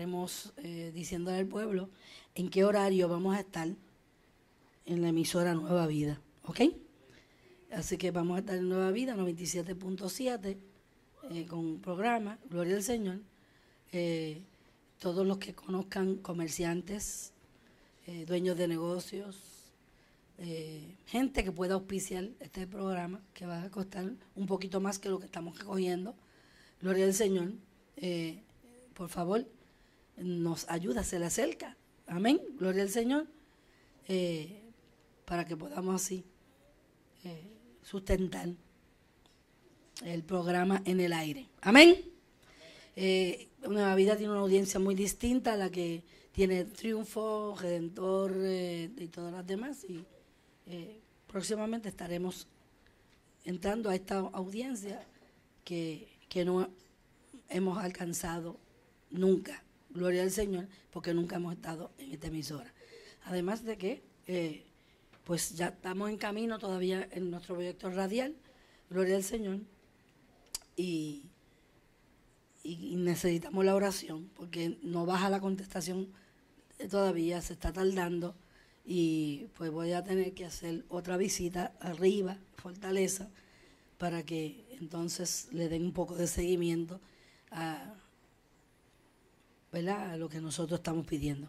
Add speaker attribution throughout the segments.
Speaker 1: estaremos diciéndole al pueblo en qué horario vamos a estar en la emisora Nueva Vida, ¿ok? Así que vamos a estar en Nueva Vida 97.7 con un programa, Gloria al Señor. Todos los que conozcan comerciantes, dueños de negocios, gente que pueda auspiciar este programa, que va a costar un poquito más que lo que estamos recogiendo, Gloria al Señor, por favor, nos ayuda, se le acerca, amén, Gloria al Señor, para que podamos así sustentar el programa en el aire, amén. Nueva Vida tiene una audiencia muy distinta a la que tiene Triunfo, Redentor y todas las demás, y próximamente estaremos entrando a esta audiencia que no hemos alcanzado nunca, gloria al Señor, porque nunca hemos estado en esta emisora. Además de que pues ya estamos en camino todavía en nuestro proyecto radial, gloria al Señor, y necesitamos la oración porque no baja la contestación todavía, se está tardando, y pues voy a tener que hacer otra visita arriba, Fortaleza, para que entonces le den un poco de seguimiento a, ¿verdad?, a lo que nosotros estamos pidiendo.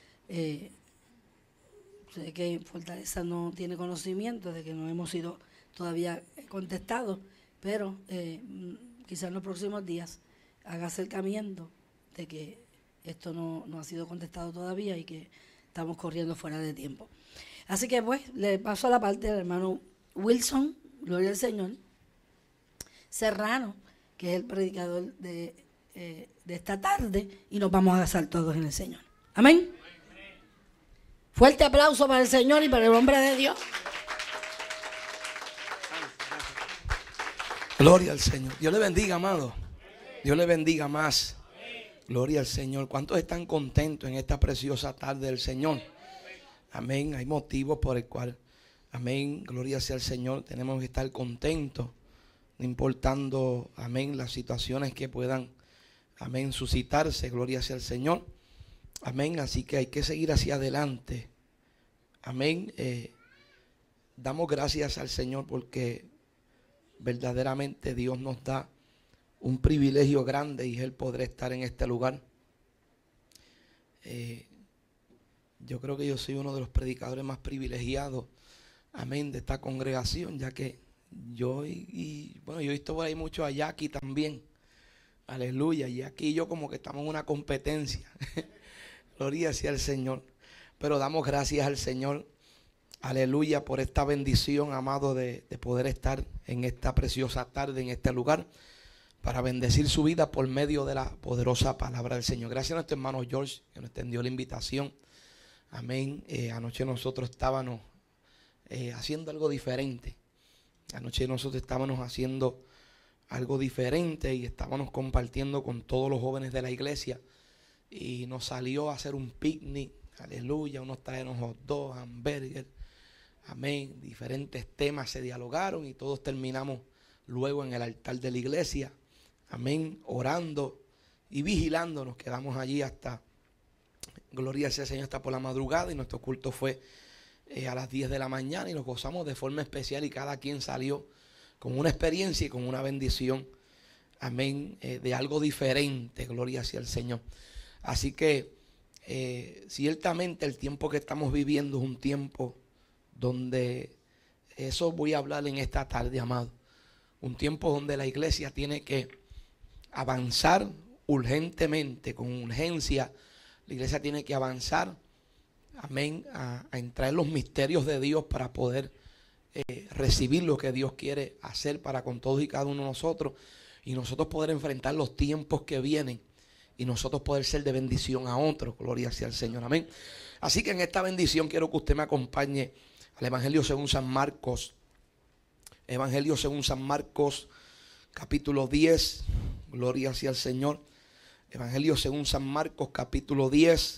Speaker 1: Sé que Fortaleza no tiene conocimiento de que no hemos sido todavía contestados, pero quizás en los próximos días haga acercamiento de que esto no ha sido contestado todavía y que estamos corriendo fuera de tiempo. Así que pues le paso a la parte del hermano Wilson, gloria al Señor, Serrano, que es el predicador de esta tarde, y nos vamos a gozar todos en el Señor. Amén. Fuerte aplauso para el Señor y para el hombre de Dios.
Speaker 2: Gloria al Señor. Dios le bendiga, amado. Dios le bendiga más. Gloria al Señor. ¿Cuántos están contentos en esta preciosa tarde del Señor? Amén. Hay motivos por el cual, amén, gloria sea al Señor, tenemos que estar contentos, no importando, amén, las situaciones que puedan, amén, suscitarse. Gloria sea al Señor. Amén. Así que hay que seguir hacia adelante. Amén. Damos gracias al Señor porque verdaderamente Dios nos da un privilegio grande, y es el poder estar en este lugar. Yo creo que yo soy uno de los predicadores más privilegiados, amén, de esta congregación, ya que yo bueno, yo he visto por ahí mucho a Jackie también, aleluya, y aquí yo como que estamos en una competencia. Gloria sea al Señor. Pero damos gracias al Señor, aleluya, por esta bendición, amado, de poder estar en esta preciosa tarde, en este lugar, para bendecir su vida por medio de la poderosa palabra del Señor. Gracias a nuestro hermano George, que nos extendió la invitación. Amén. Anoche nosotros estábamos haciendo algo diferente. Anoche nosotros estábamos haciendo algo diferente y estábamos compartiendo con todos los jóvenes de la iglesia. Y nos salió a hacer un picnic, aleluya, unos trajeron hot dogs, hamburgues, amén. Diferentes temas se dialogaron y todos terminamos luego en el altar de la iglesia. Amén, orando y vigilando. Nos quedamos allí hasta, gloria sea al Señor, hasta por la madrugada, y nuestro culto fue a las 10 de la mañana y nos gozamos de forma especial, y cada quien salió con una experiencia y con una bendición, amén, de algo diferente, gloria sea al Señor. Así que ciertamente el tiempo que estamos viviendo es un tiempo donde, eso voy a hablar en esta tarde, amado, un tiempo donde la iglesia tiene que avanzar urgentemente, con urgencia. La iglesia tiene que avanzar, amén, a entrar en los misterios de Dios para poder recibir lo que Dios quiere hacer para con todos y cada uno de nosotros, y nosotros poder enfrentar los tiempos que vienen, y nosotros poder ser de bendición a otros. Gloria sea al Señor, amén. Así que en esta bendición quiero que usted me acompañe al Evangelio según San Marcos. Evangelio según San Marcos, capítulo 10. Gloria sea al Señor. Evangelio según San Marcos, capítulo 10.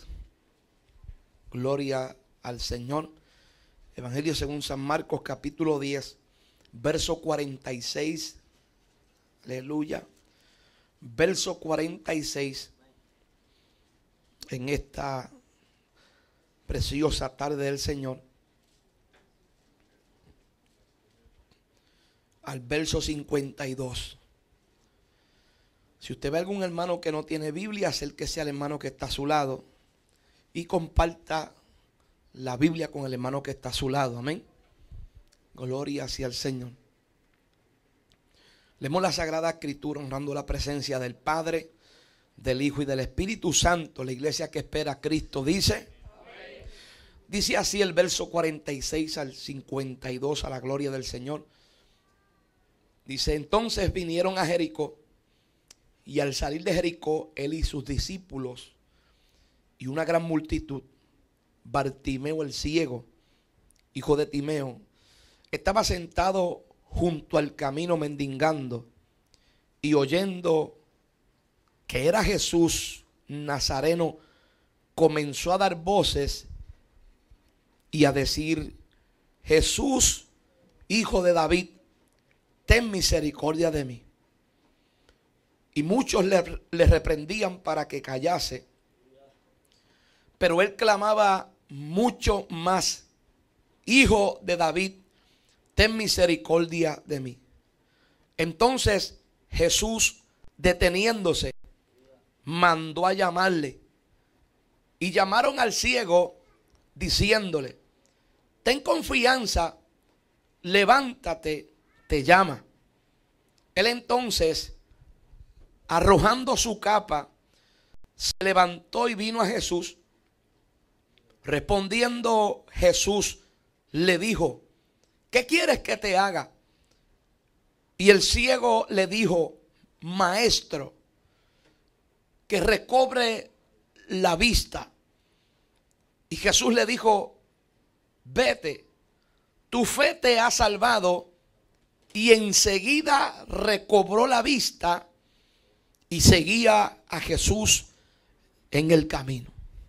Speaker 2: Gloria al Señor. Evangelio según San Marcos, capítulo 10, verso 46. Aleluya. Verso 46. en esta preciosa tarde del Señor al verso 52. Si usted ve a algún hermano que no tiene Biblia, acérquese al hermano que está a su lado y comparta la Biblia con el hermano que está a su lado. Amén. Gloria hacia el Señor. Leemos la Sagrada Escritura honrando la presencia del Padre, del Hijo y del Espíritu Santo. La iglesia que espera a Cristo dice. Amén. Dice así el verso 46 al 52 a la gloria del Señor. Dice: entonces vinieron a Jericó, y al salir de Jericó, él y sus discípulos y una gran multitud, Bartimeo el ciego, hijo de Timeo, estaba sentado junto al camino mendigando, y oyendo que era Jesús Nazareno, comenzó a dar voces y a decir: Jesús, hijo de David, ten misericordia de mí. Y muchos le reprendían para que callase, pero él clamaba mucho más: Hijo de David, ten misericordia de mí. Entonces Jesús, deteniéndose, mandó a llamarle, y llamaron al ciego diciéndole: ten confianza, levántate, te llama. Él entonces, arrojando su capa, se levantó y vino a Jesús. Respondiendo Jesús, le dijo: ¿qué quieres que te haga? Y el ciego le dijo: Maestro, que recobre la vista. Y Jesús le dijo: vete, tu fe te ha salvado. Y enseguida recobró la vista y seguía a Jesús en el camino.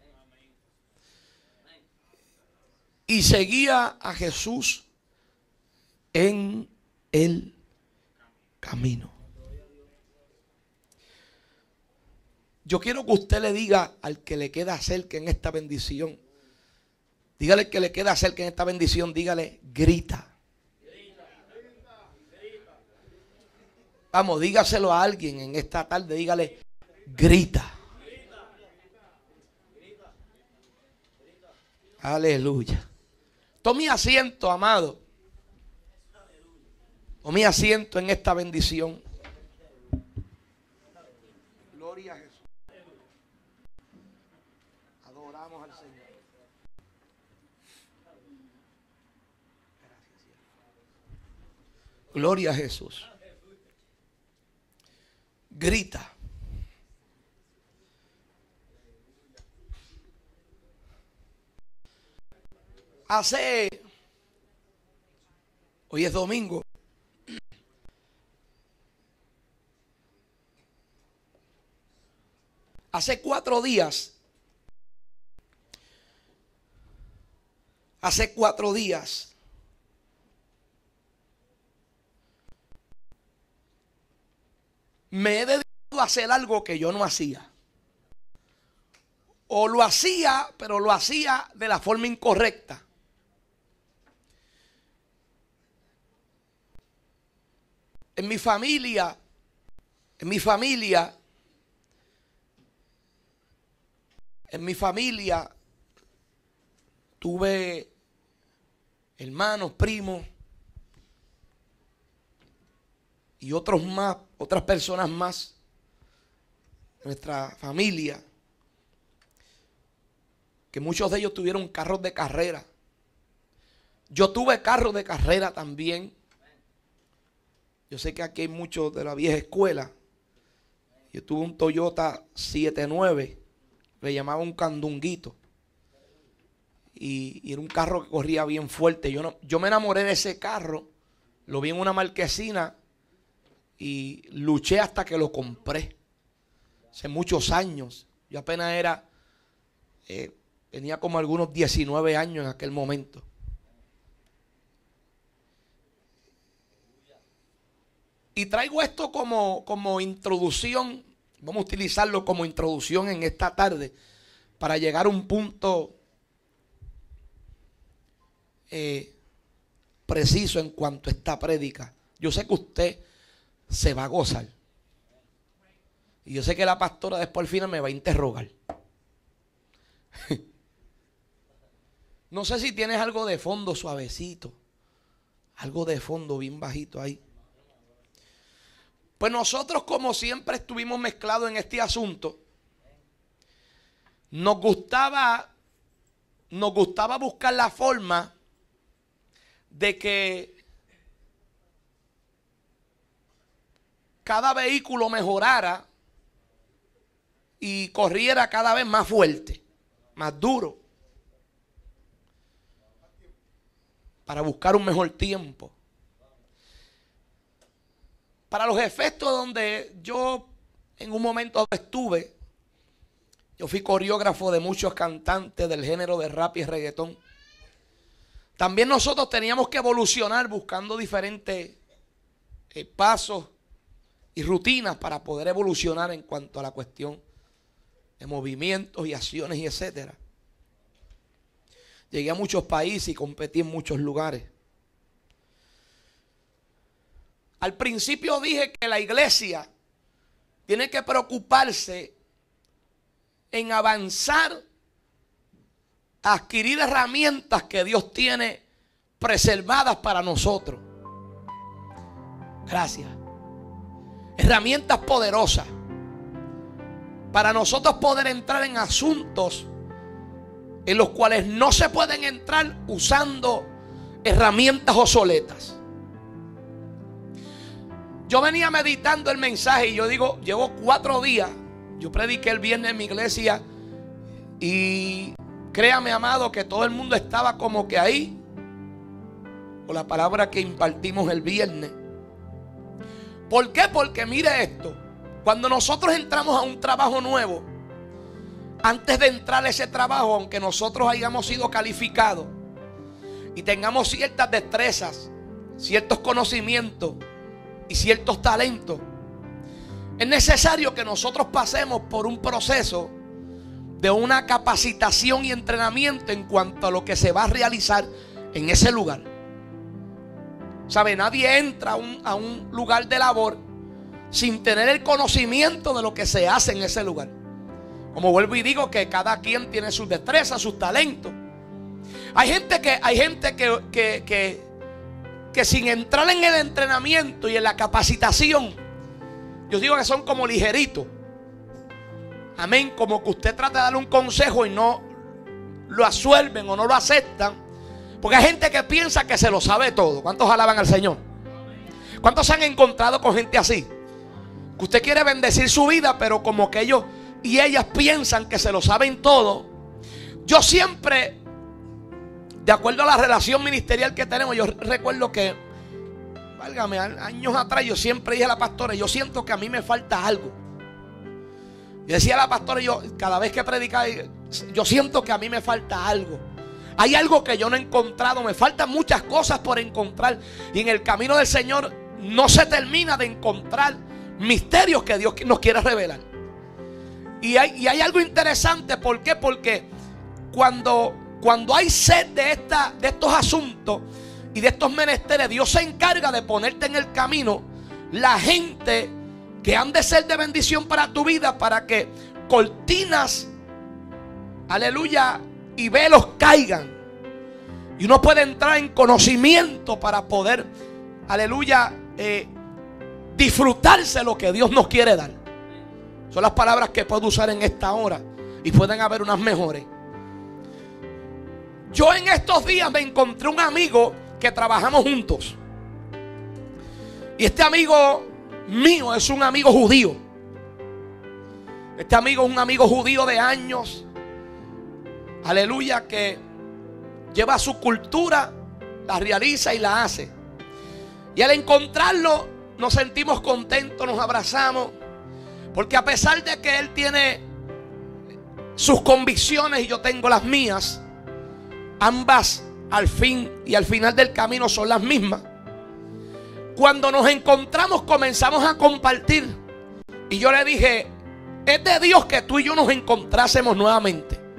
Speaker 2: Y seguía a Jesús en el camino. Yo quiero que usted le diga al que le queda cerca en esta bendición, dígale que le queda cerca en esta bendición, dígale: grita. Vamos, dígaselo a alguien en esta tarde, dígale: grita. Aleluya. Tome asiento, amado. Tome asiento en esta bendición. Gloria a Jesús. Adoramos al Señor. Gloria a Jesús. Grita. Hoy es domingo. Hace 4 días me he dedicado a hacer algo que yo no hacía. O lo hacía, pero lo hacía de la forma incorrecta. En mi familia tuve hermanos, primos y otras personas más de nuestra familia, que muchos de ellos tuvieron carros de carrera. Yo tuve carros de carrera también. Yo sé que aquí hay muchos de la vieja escuela. Yo tuve un Toyota 79, le llamaba un candunguito. Y era un carro que corría bien fuerte. Yo me enamoré de ese carro, lo vi en una marquesina y luché hasta que lo compré. Hace muchos años. Yo apenas tenía como algunos 19 años en aquel momento. Y traigo esto como introducción, vamos a utilizarlo como introducción en esta tarde, para llegar a un punto preciso en cuanto a esta prédica. Yo sé que usted se va a gozar. Y yo sé que la pastora después al final me va a interrogar. No sé si tienes algo de fondo suavecito. Algo de fondo bien bajito ahí. Pues nosotros, como siempre estuvimos mezclados en este asunto, nos gustaba buscar la forma de que cada vehículo mejorara y corriera cada vez más fuerte, más duro, para buscar un mejor tiempo. Para los efectos donde yo en un momento estuve, yo fui coreógrafo de muchos cantantes del género de rap y reggaetón. También nosotros teníamos que evolucionar buscando diferentes pasos y rutinas para poder evolucionar en cuanto a la cuestión de movimientos y acciones y etcétera. Llegué a muchos países y competí en muchos lugares. Al principio dije que la iglesia tiene que preocuparse en avanzar a adquirir herramientas que Dios tiene preservadas para nosotros. Gracias. Herramientas poderosas para nosotros poder entrar en asuntos en los cuales no se pueden entrar usando herramientas obsoletas. Yo venía meditando el mensaje y yo digo, llevo 4 días. Yo prediqué el viernes en mi iglesia y créame, amado, que todo el mundo estaba como que ahí con la palabra que impartimos el viernes. ¿Por qué? Porque mire esto. Cuando nosotros entramos a un trabajo nuevo, antes de entrar a ese trabajo, aunque nosotros hayamos sido calificados y tengamos ciertas destrezas, ciertos conocimientos y ciertos talentos, es necesario que nosotros pasemos por un proceso de una capacitación y entrenamiento en cuanto a lo que se va a realizar en ese lugar. ¿Sabe? Nadie entra a un lugar de labor sin tener el conocimiento de lo que se hace en ese lugar. Como vuelvo y digo, que cada quien tiene sus destrezas, sus talentos. Hay gente que sin entrar en el entrenamiento y en la capacitación, yo digo que son como ligeritos. Amén. Como que usted trata de darle un consejo y no lo absuelven o no lo aceptan. Porque hay gente que piensa que se lo sabe todo. ¿Cuántos alaban al Señor? ¿Cuántos se han encontrado con gente así? Que usted quiere bendecir su vida, pero como que ellos y ellas piensan que se lo saben todo. Yo siempre, de acuerdo a la relación ministerial que tenemos, yo recuerdo que, válgame, años atrás yo siempre dije a la pastora, yo siento que a mí me falta algo. Yo decía a la pastora, yo cada vez que predicaba, yo siento que a mí me falta algo. Hay algo que yo no he encontrado, me faltan muchas cosas por encontrar. Y en el camino del Señor no se termina de encontrar misterios que Dios nos quiere revelar. Y hay algo interesante. ¿Por qué? Porque cuando hay sed de estos asuntos y de estos menesteres, Dios se encarga de ponerte en el camino la gente que han de ser de bendición para tu vida, para que cortinas, aleluya, y velos caigan. Y uno puede entrar en conocimiento para poder, aleluya, disfrutarse lo que Dios nos quiere dar. Son las palabras que puedo usar en esta hora y pueden haber unas mejores. Yo en estos días me encontré un amigo que trabajamos juntos. Y este amigo mío es un amigo judío. Este amigo es un amigo judío de años. Aleluya, que lleva su cultura, la realiza y la hace. Y al encontrarlo nos sentimos contentos, nos abrazamos. Porque a pesar de que él tiene sus convicciones y yo tengo las mías, ambas al fin y al final del camino son las mismas. Cuando nos encontramos comenzamos a compartir. Y yo le dije, es de Dios que tú y yo nos encontrásemos nuevamente.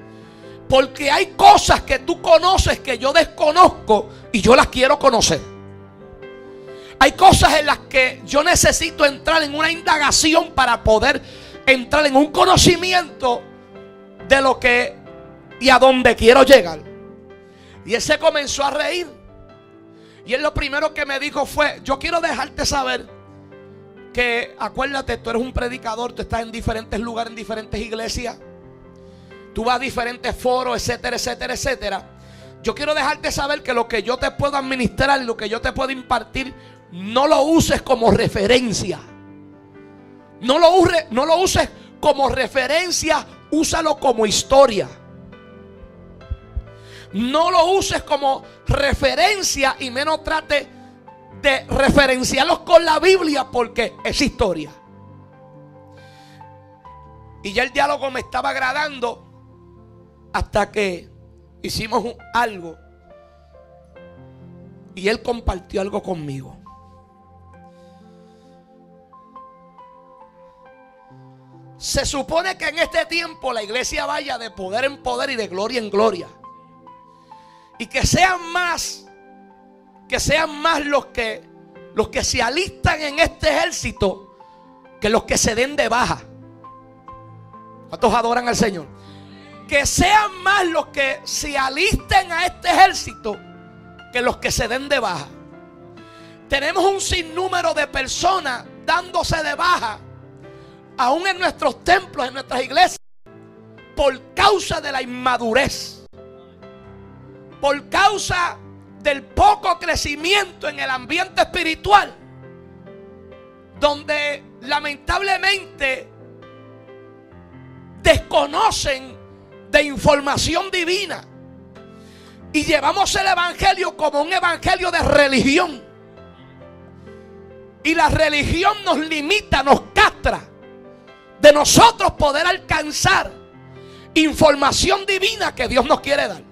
Speaker 2: Porque hay cosas que tú conoces que yo desconozco y yo las quiero conocer. Hay cosas en las que yo necesito entrar en una indagación para poder entrar en un conocimiento de lo que y a dónde quiero llegar. Y él se comenzó a reír. Y él lo primero que me dijo fue: yo quiero dejarte saber que, acuérdate, tú eres un predicador, tú estás en diferentes lugares, en diferentes iglesias, tú vas a diferentes foros, etcétera, etcétera, etcétera. Yo quiero dejarte saber que lo que yo te puedo administrar y lo que yo te puedo impartir, no lo uses como referencia. No lo uses como referencia, úsalo como historia. No lo uses como referencia y menos trate de referenciarlos con la Biblia, porque es historia. Y ya el diálogo me estaba agradando hasta que hicimos algo y él compartió algo conmigo. Se supone que en este tiempo la iglesia vaya de poder en poder y de gloria en gloria. Y que sean más los que se alistan en este ejército que los que se den de baja. ¿Cuántos adoran al Señor? Que sean más los que se alisten a este ejército que los que se den de baja. Tenemos un sinnúmero de personas dándose de baja, aún en nuestros templos, en nuestras iglesias, por causa de la inmadurez, por causa del poco crecimiento en el ambiente espiritual, donde lamentablemente desconocen de información divina y llevamos el evangelio como un evangelio de religión, y la religión nos limita, nos castra de nosotros poder alcanzar información divina que Dios nos quiere dar.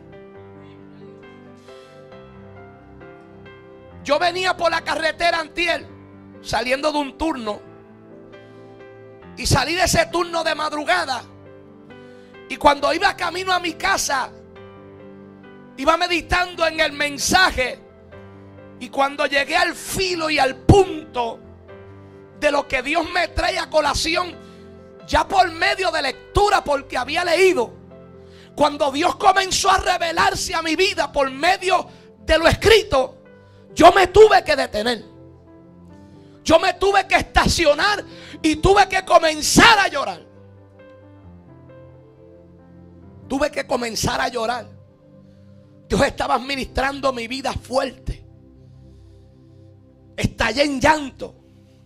Speaker 2: Yo venía por la carretera antier, saliendo de un turno, y salí de ese turno de madrugada, y cuando iba camino a mi casa, iba meditando en el mensaje, y cuando llegué al filo y al punto de lo que Dios me trae a colación, ya por medio de lectura, porque había leído, cuando Dios comenzó a revelarse a mi vida por medio de lo escrito, yo me tuve que detener. Yo me tuve que estacionar y tuve que comenzar a llorar. Tuve que comenzar a llorar. Dios estaba administrando mi vida fuerte. Estallé en llanto.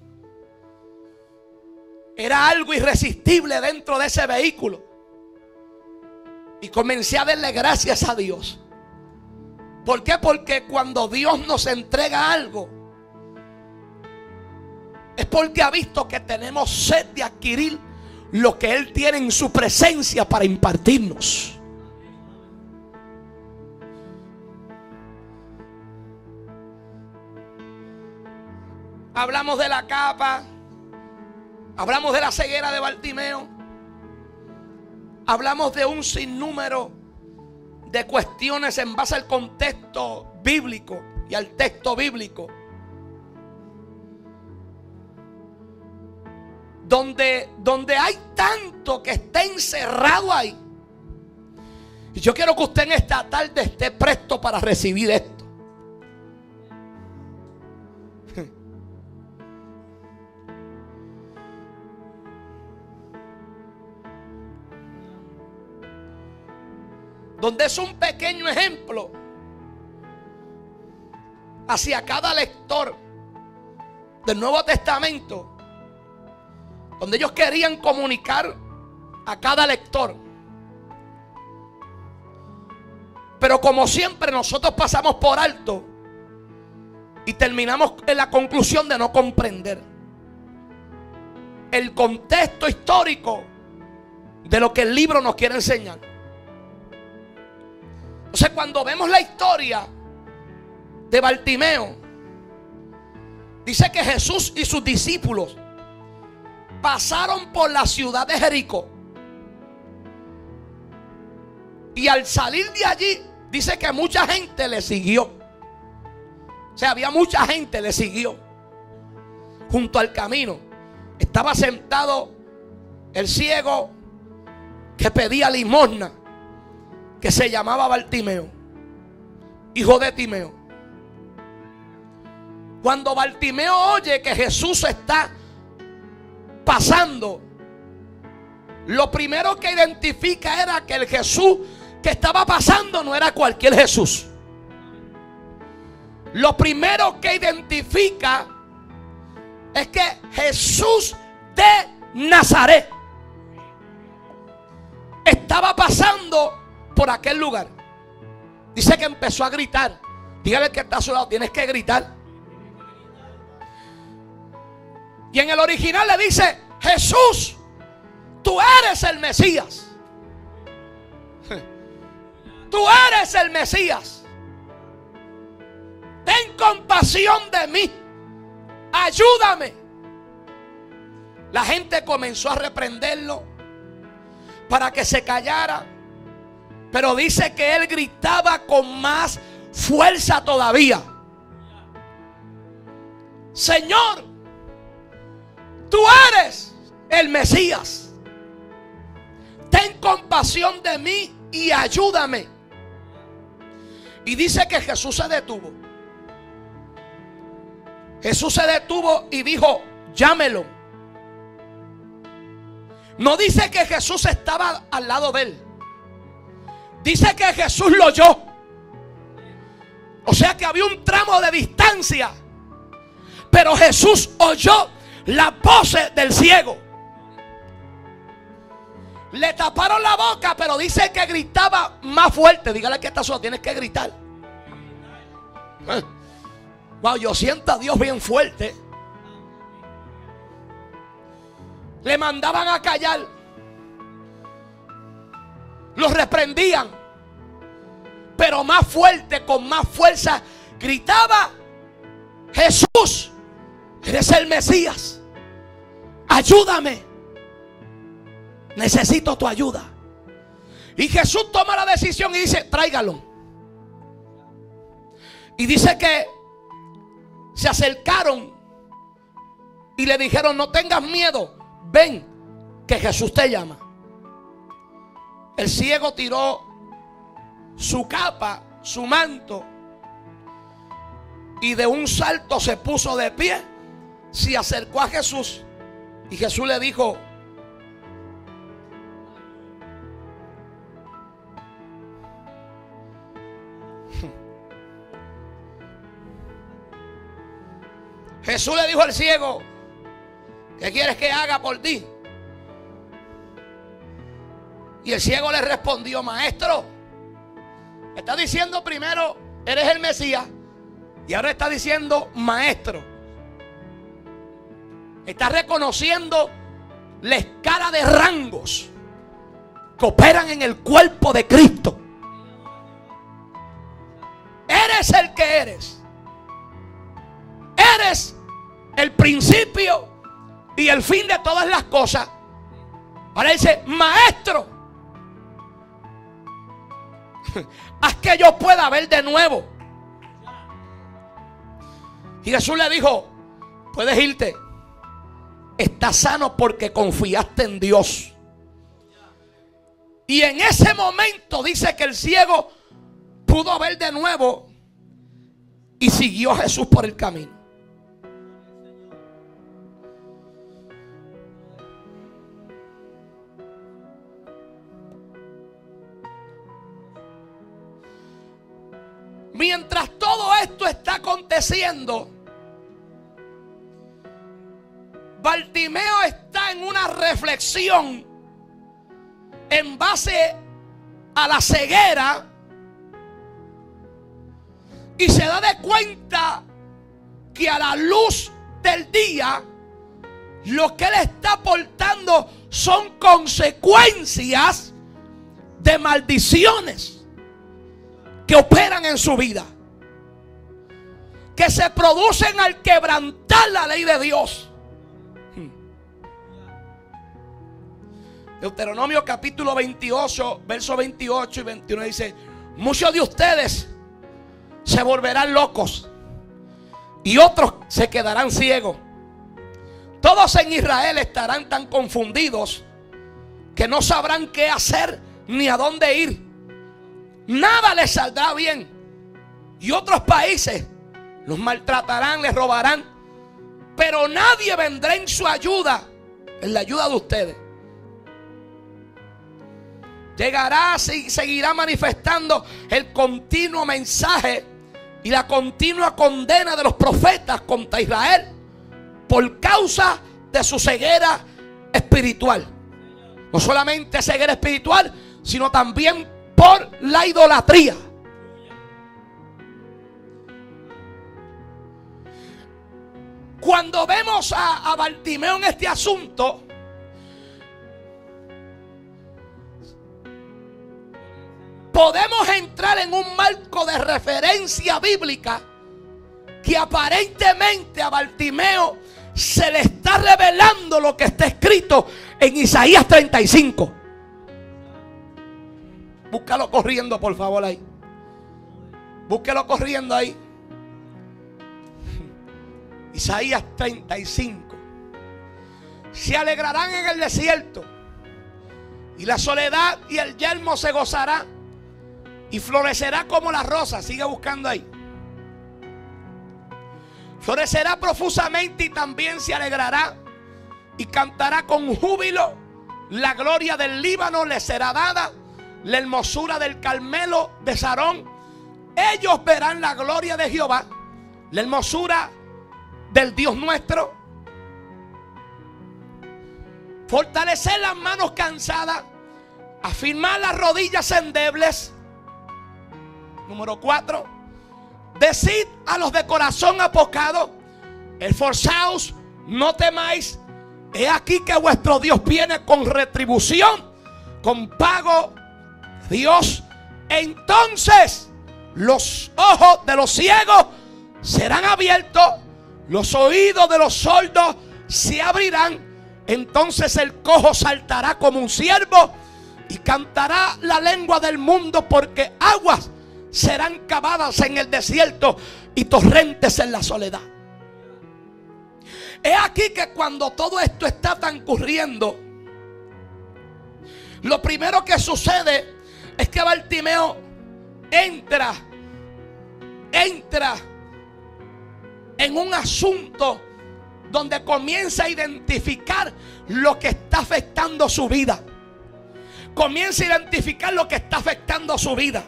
Speaker 2: Era algo irresistible dentro de ese vehículo. Y comencé a darle gracias a Dios. ¿Por qué? Porque cuando Dios nos entrega algo, es porque ha visto que tenemos sed de adquirir lo que Él tiene en su presencia para impartirnos. Hablamos de la capa, hablamos de la ceguera de Bartimeo, hablamos de un sinnúmero de cuestiones en base al contexto bíblico y al texto bíblico, donde hay tanto que está encerrado ahí. Y yo quiero que usted en esta tarde esté presto para recibir esto. Donde es un pequeño ejemplo hacia cada lector del Nuevo Testamento, donde ellos querían comunicar a cada lector. Pero como siempre nosotros pasamos por alto y terminamos en la conclusión de no comprender el contexto histórico de lo que el libro nos quiere enseñar. Entonces, cuando vemos la historia de Bartimeo, dice que Jesús y sus discípulos pasaron por la ciudad de Jericó. Y al salir de allí, dice que mucha gente le siguió. O sea, había mucha gente le siguió. Junto al camino estaba sentado el ciego que pedía limosna, que se llamaba Bartimeo, hijo de Timeo. Cuando Bartimeo oye que Jesús está pasando, lo primero que identifica era que el Jesús que estaba pasando no era cualquier Jesús. Lo primero que identifica es que Jesús de Nazaret estaba pasando por aquel lugar. Dice que empezó a gritar. Dígale al que está a su lado, tienes que gritar. Y en el original le dice: Jesús, tú eres el Mesías. Tú eres el Mesías. Ten compasión de mí. Ayúdame. La gente comenzó a reprenderlo para que se callara, pero dice que él gritaba con más fuerza todavía: Señor, tú eres el Mesías. Ten compasión de mí y ayúdame. Y dice que Jesús se detuvo. Jesús se detuvo y dijo: llámelo. No dice que Jesús estaba al lado de él. Dice que Jesús lo oyó. O sea que había un tramo de distancia, pero Jesús oyó la voz del ciego. Le taparon la boca, pero dice que gritaba más fuerte. Dígale que está solo, tienes que gritar. Wow, yo siento a Dios bien fuerte. Le mandaban a callar, los reprendían, pero más fuerte, con más fuerza, gritaba: Jesús, eres el Mesías. Ayúdame. Necesito tu ayuda. Y Jesús toma la decisión y dice: tráigalo. Y dice que se acercaron y le dijeron: no tengas miedo, ven, que Jesús te llama. El ciego tiró su capa, su manto, y de un salto se puso de pie, se acercó a Jesús, y Jesús le dijo: Jesús le dijo al ciego: ¿qué quieres que haga por ti? Y el ciego le respondió: maestro, está diciendo primero eres el Mesías, y ahora está diciendo maestro. Está reconociendo la escala de rangos que operan en el cuerpo de Cristo. Eres el que eres. Eres el principio y el fin de todas las cosas. Ahora dice: maestro, haz que yo pueda ver de nuevo. Y Jesús le dijo: puedes irte, estás sano porque confiaste en Dios. Y en ese momento dice que el ciego pudo ver de nuevo y siguió a Jesús por el camino. Mientras todo esto está aconteciendo, Bartimeo está en una reflexión en base a la ceguera y se da de cuenta que a la luz del día lo que él está aportando son consecuencias de maldiciones que operan en su vida, que se producen al quebrantar la ley de Dios. Deuteronomio capítulo 28, versos 28 y 21 dice: muchos de ustedes se volverán locos y otros se quedarán ciegos. Todos en Israel estarán tan confundidos que no sabrán qué hacer ni a dónde ir. Nada les saldrá bien. Y otros países los maltratarán, les robarán, pero nadie vendrá en su ayuda, en la ayuda de ustedes. Llegará y seguirá manifestando el continuo mensaje y la continua condena de los profetas contra Israel por causa de su ceguera espiritual. No solamente ceguera espiritual, sino también por la idolatría. Cuando vemos a Bartimeo en este asunto, podemos entrar en un marco de referencia bíblica que aparentemente a Bartimeo se le está revelando lo que está escrito en Isaías 35. Búscalo corriendo, por favor, ahí. Búsquelo corriendo ahí. Isaías 35. Se alegrarán en el desierto, y la soledad y el yermo se gozará, y florecerá como la rosa. Sigue buscando ahí. Florecerá profusamente y también se alegrará y cantará con júbilo. La gloria del Líbano le será dada, la hermosura del Carmelo de Sarón. Ellos verán la gloria de Jehová, la hermosura del Dios nuestro. Fortalecer las manos cansadas, afirmar las rodillas endebles. Número 4. Decid a los de corazón apocado: esforzaos, no temáis. He aquí que vuestro Dios viene con retribución, con pago. Dios, entonces los ojos de los ciegos serán abiertos, los oídos de los sordos se abrirán. Entonces el cojo saltará como un ciervo y cantará la lengua del mundo, porque aguas serán cavadas en el desierto y torrentes en la soledad. He aquí que cuando todo esto está transcurriendo, lo primero que sucede es que Bartimeo entra en un asunto donde comienza a identificar lo que está afectando su vida. Comienza a identificar lo que está afectando su vida.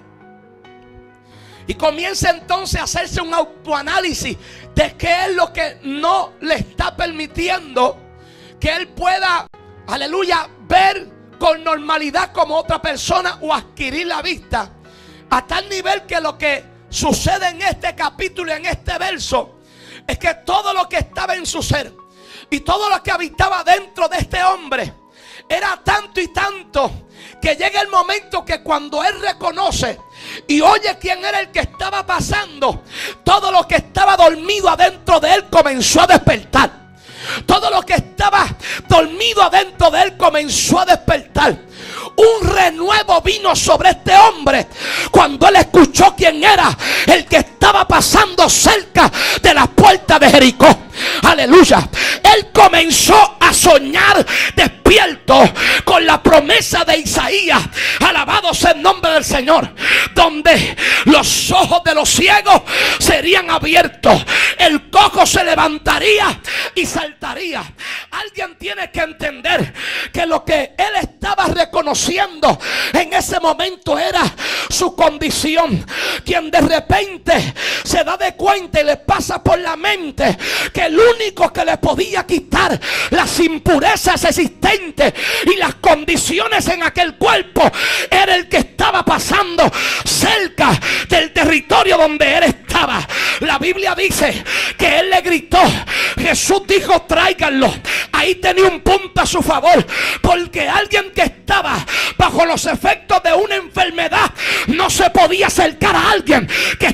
Speaker 2: Y comienza entonces a hacerse un autoanálisis de qué es lo que no le está permitiendo que él pueda, aleluya, ver con normalidad como otra persona o adquirir la vista. A tal nivel que lo que sucede en este capítulo y en este verso es que todo lo que estaba en su ser y todo lo que habitaba dentro de este hombre era tanto y tanto, que llega el momento que cuando él reconoce y oye quién era el que estaba pasando, todo lo que estaba dormido adentro de él comenzó a despertar. Todo lo que estaba dormido adentro de él comenzó a despertar. Un renuevo vino sobre este hombre cuando él escuchó quién era el que estaba pasando cerca de las puertas de Jericó. Aleluya. Él comenzó a soñar despierto con la promesa de Isaías. Alabado sea el nombre del Señor. Donde los ojos de los ciegos serían abiertos, el cojo se levantaría y saltaría. Alguien tiene que entender que lo que él estaba reconociendo en ese momento era su condición. Quien de repente se da de cuenta y le pasa por la mente que el único que le podía quitar las impurezas existentes y las condiciones en aquel cuerpo era el que estaba pasando cerca del territorio donde él estaba. La Biblia dice que él le gritó. Jesús dijo: tráiganlo. Ahí tenía un punto a su favor, porque alguien que estaba bajo los efectos de una enfermedad no se podía acercar a alguien que estaba a punto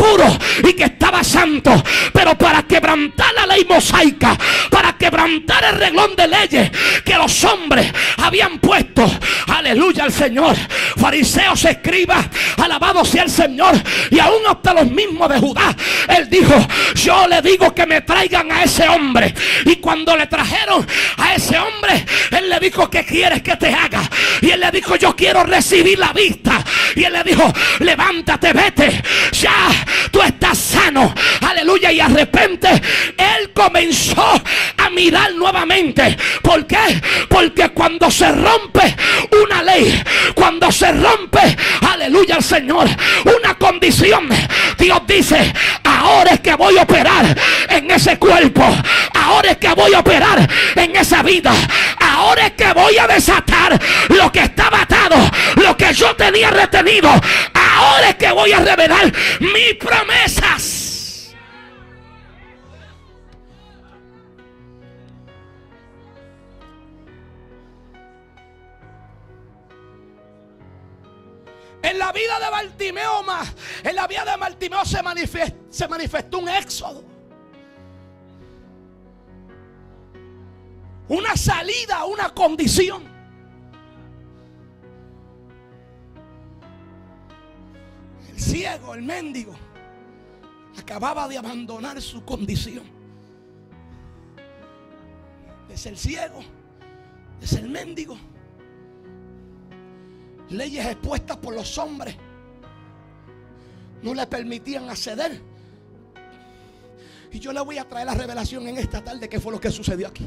Speaker 2: puro y que estaba santo. Pero para quebrantar la ley mosaica, para quebrantar el reglón de leyes que los hombres habían puesto, aleluya al Señor, fariseos, escribas, alabado sea el Señor, y aún hasta los mismos de Judá, él dijo: yo le digo que me traigan a ese hombre. Y cuando le trajeron a ese hombre, él le dijo: ¿qué quieres que te haga? Y él le dijo: yo quiero recibir la vista. Y él le dijo: levántate, vete, ya tú estás sano, aleluya. Y de repente él comenzó a mirar nuevamente. ¿Por qué? Porque cuando se rompe una ley, cuando se rompe, aleluya al Señor, una condición, Dios dice: ahora es que voy a operar en ese cuerpo, ahora es que voy a operar en esa vida, ahora es que voy a desatar lo que estaba atado, lo que yo tenía retenido, ahora es que voy a revelar mis promesas. En la vida de Bartimeo, en la vida de Bartimeo se manifestó un éxodo, una salida, una condición. El ciego, el mendigo, acababa de abandonar su condición de ser ciego, de ser mendigo. Leyes expuestas por los hombres no le permitían acceder. Y yo le voy a traer la revelación en esta tarde qué fue lo que sucedió aquí.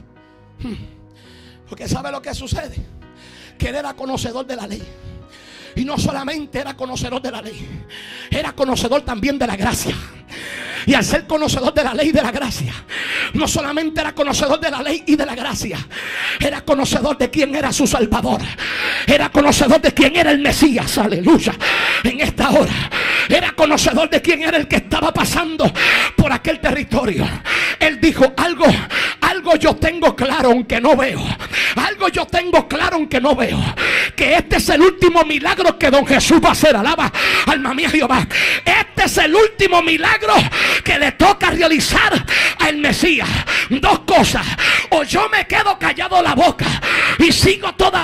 Speaker 2: Porque ¿sabe lo que sucede? Que él era conocedor de la ley. Y no solamente era conocedor de la ley, era conocedor también de la gracia. Y al ser conocedor de la ley y de la gracia, no solamente era conocedor de la ley y de la gracia, era conocedor de quién era su Salvador, era conocedor de quién era el Mesías, aleluya. En esta hora era conocedor de quién era el que estaba pasando por aquel territorio. Él dijo: algo yo tengo claro aunque no veo, algo yo tengo claro aunque no veo, que este es el último milagro que don Jesús va a hacer. Alaba alma mía Jehová. Este es el último milagro que le toca realizar al Mesías. Dos cosas: o yo me quedo callado la boca y sigo toda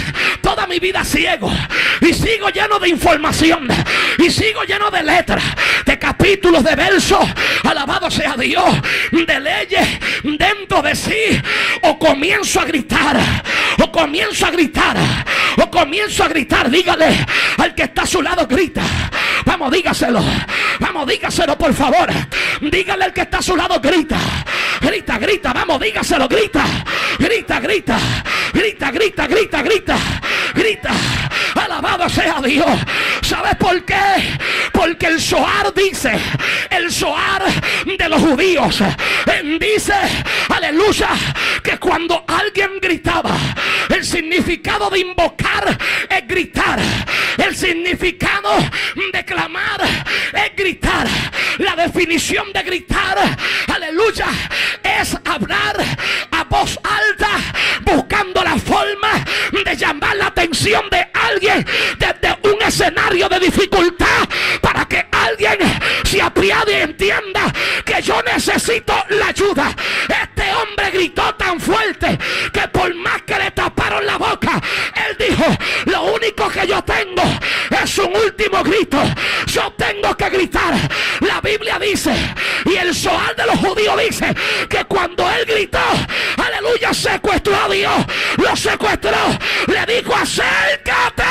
Speaker 2: mi vida ciego, y sigo lleno de información, y sigo lleno de letras, de capítulos, de versos, alabado sea Dios, de leyes dentro de sí, o comienzo a gritar, o comienzo a gritar, o comienzo a gritar. Dígale al que está a su lado: grita. Vamos, dígaselo. Vamos, dígaselo, por favor. Dígale al que está a su lado: grita. Grita, grita. Vamos, dígaselo. Grita. Grita, grita. Grita, grita, grita, grita. Grita. Alabado sea Dios. ¿Sabes por qué? Porque el Zohar dice, el Zohar de los judíos dice, aleluya, que cuando alguien gritaba, el significado de invocar es gritar, el significado de clamar es gritar, la definición de gritar, aleluya, es hablar a voz alta, buscando la forma de llamar la atención de alguien desde un escenario de dificultad, para que alguien se apiade y entienda que yo necesito la ayuda. Este hombre gritó tan fuerte que por más que le taparon la boca, él dijo: lo único que yo tengo es un último grito, yo tengo que gritar. La Biblia dice, y el Zohar de los judíos dice, que cuando él gritó, aleluya, secuestró a Dios, lo secuestró, le dijo: acércate.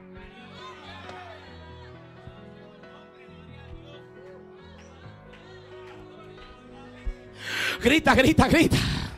Speaker 2: Grita, grita, grita.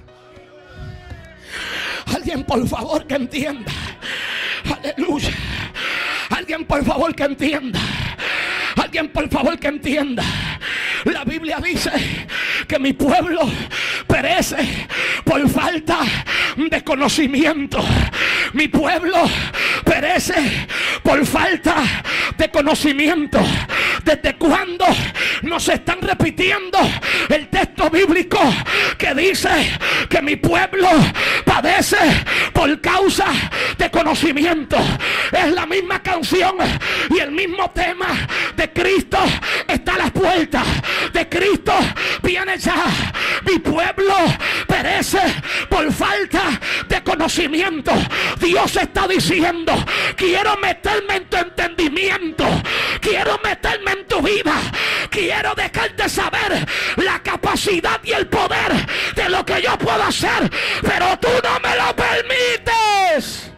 Speaker 2: Alguien por favor que entienda. Aleluya. Alguien por favor que entienda. Alguien por favor que entienda. La Biblia dice que mi pueblo perece por falta de conocimiento. Mi pueblo perece por falta de conocimiento. ¿Desde cuándo nos están repitiendo el texto bíblico que dice que mi pueblo padece por causa de conocimiento? Es la misma canción y el mismo tema de Cristo está a las puerta de Cristo viene ya. Mi pueblo perece por falta de conocimiento. Dios está diciendo: quiero meterme en tu entendimiento, quiero meterme en tu vida, quiero dejarte saber la capacidad y el poder de lo que yo puedo hacer, pero tú no me lo permites.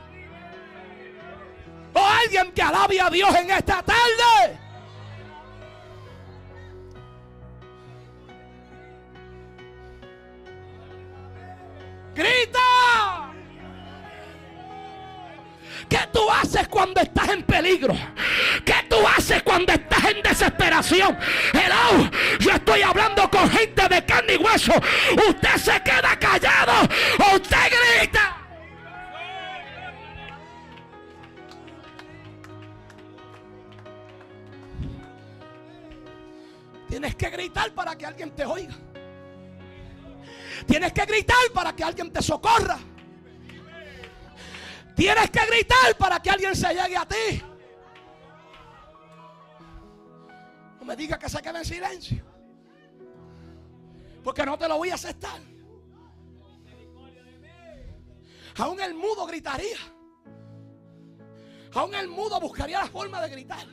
Speaker 2: O alguien que alabe a Dios en esta tarde. Grita. ¿Qué tú haces cuando estás en peligro? ¿Qué tú haces cuando estás en desesperación? Hello, yo estoy hablando con gente de carne y hueso. Usted se queda callado o usted grita. Tienes que gritar para que alguien te oiga. Tienes que gritar para que alguien te socorra. Tienes que gritar para que alguien se llegue a ti. No me digas que se quede en silencio, porque no te lo voy a aceptar. Aún el mudo gritaría. Aún el mudo buscaría la forma de gritar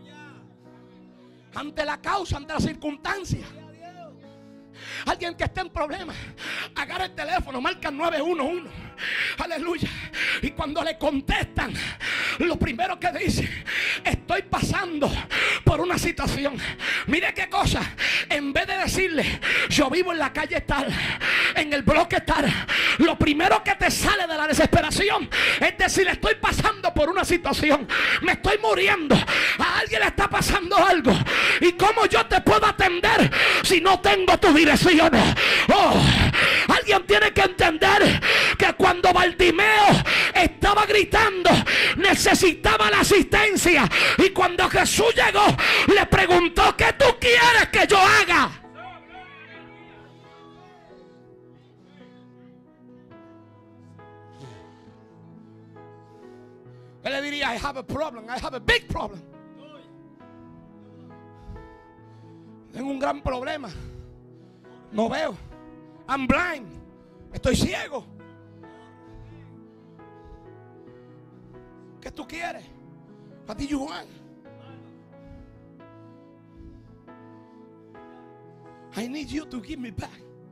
Speaker 2: ante la causa, ante la circunstancia. Alguien que esté en problemas, agarra el teléfono, marca 911. Aleluya. Y cuando le contestan, lo primero que dice: estoy pasando por una situación. Mire qué cosa. En vez de decirle: yo vivo en la calle tal, en el bloque tal, lo primero que te sale de la desesperación es decir: estoy pasando por una situación, me estoy muriendo, a alguien le está pasando algo. ¿Y cómo yo te puedo atender si no tengo tu dirección? Oh, alguien tiene que entender que cuando Bartimeo estaba gritando, necesitaba la asistencia. Y cuando Jesús llegó, le preguntó: ¿qué tú quieres que yo haga? Él le diría: I have a problem, I have a big problem. Tengo un gran problema. No veo. I'm blind. Estoy ciego. ¿Qué tú quieres? What do you want? I need you to give me back.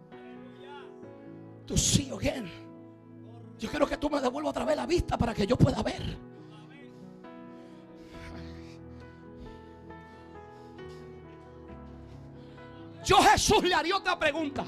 Speaker 2: To see again. Yo quiero que tú me devuelvas otra vez la vista para que yo pueda ver. Yo, Jesús, le haría otra pregunta.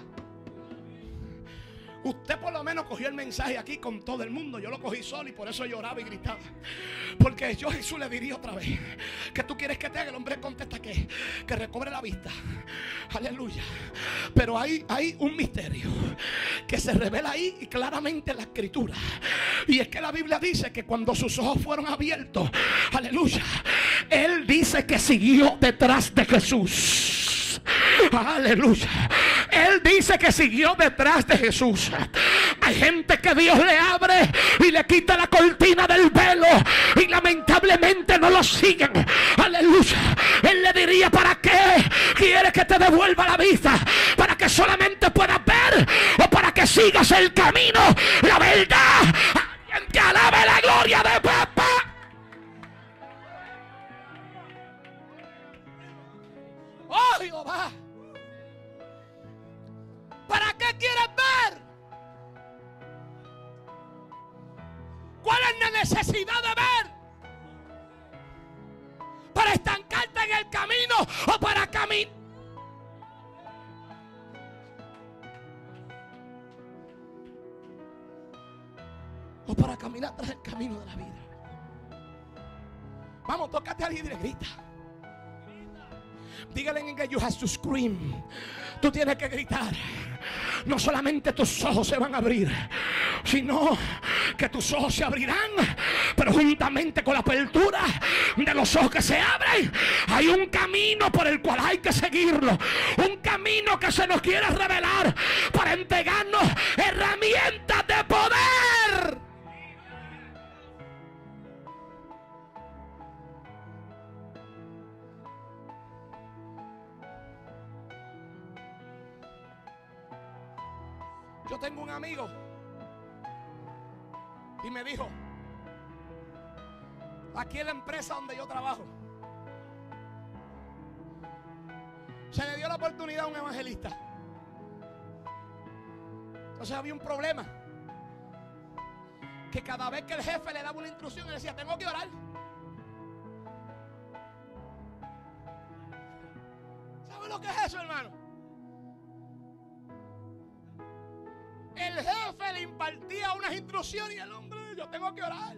Speaker 2: Usted por lo menos cogió el mensaje aquí con todo el mundo. Yo lo cogí solo y por eso lloraba y gritaba. Porque yo, Jesús, le diría otra vez: ¿qué tú quieres que te haga? El hombre contesta que recobre la vista. Aleluya. Pero hay un misterio que se revela ahí y claramente en la escritura. Y es que la Biblia dice que cuando sus ojos fueron abiertos, aleluya, él dice que siguió detrás de Jesús. Aleluya. Él dice que siguió detrás de Jesús. Hay gente que Dios le abre y le quita la cortina del velo y lamentablemente no lo siguen. Aleluya. Él le diría: ¿para qué quieres que te devuelva la vista? ¿Para que solamente puedas ver o para que sigas el camino, la verdad? Alguien que alabe la gloria de papá. Oh, Jehová, ¿para qué quieres ver? ¿Cuál es la necesidad de ver? ¿Para estancarte en el camino o para caminar? O para caminar tras el camino de la vida. Vamos, tócate a alguien y grita. Dígale en inglés: you have to scream. Tú tienes que gritar. No solamente tus ojos se van a abrir, sino que tus ojos se abrirán, pero juntamente con la apertura de los ojos que se abren, hay un camino por el cual hay que seguirlo. Un camino que se nos quiere revelar para entregarnos herramientas de poder. Yo tengo un amigo y me dijo, aquí en la empresa donde yo trabajo, se le dio la oportunidad a un evangelista. Entonces había un problema, que cada vez que el jefe le daba una instrucción, él decía, tengo que orar. ¿Sabe lo que es eso, hermano? El jefe le impartía unas instrucciones y el hombre, yo tengo que orar.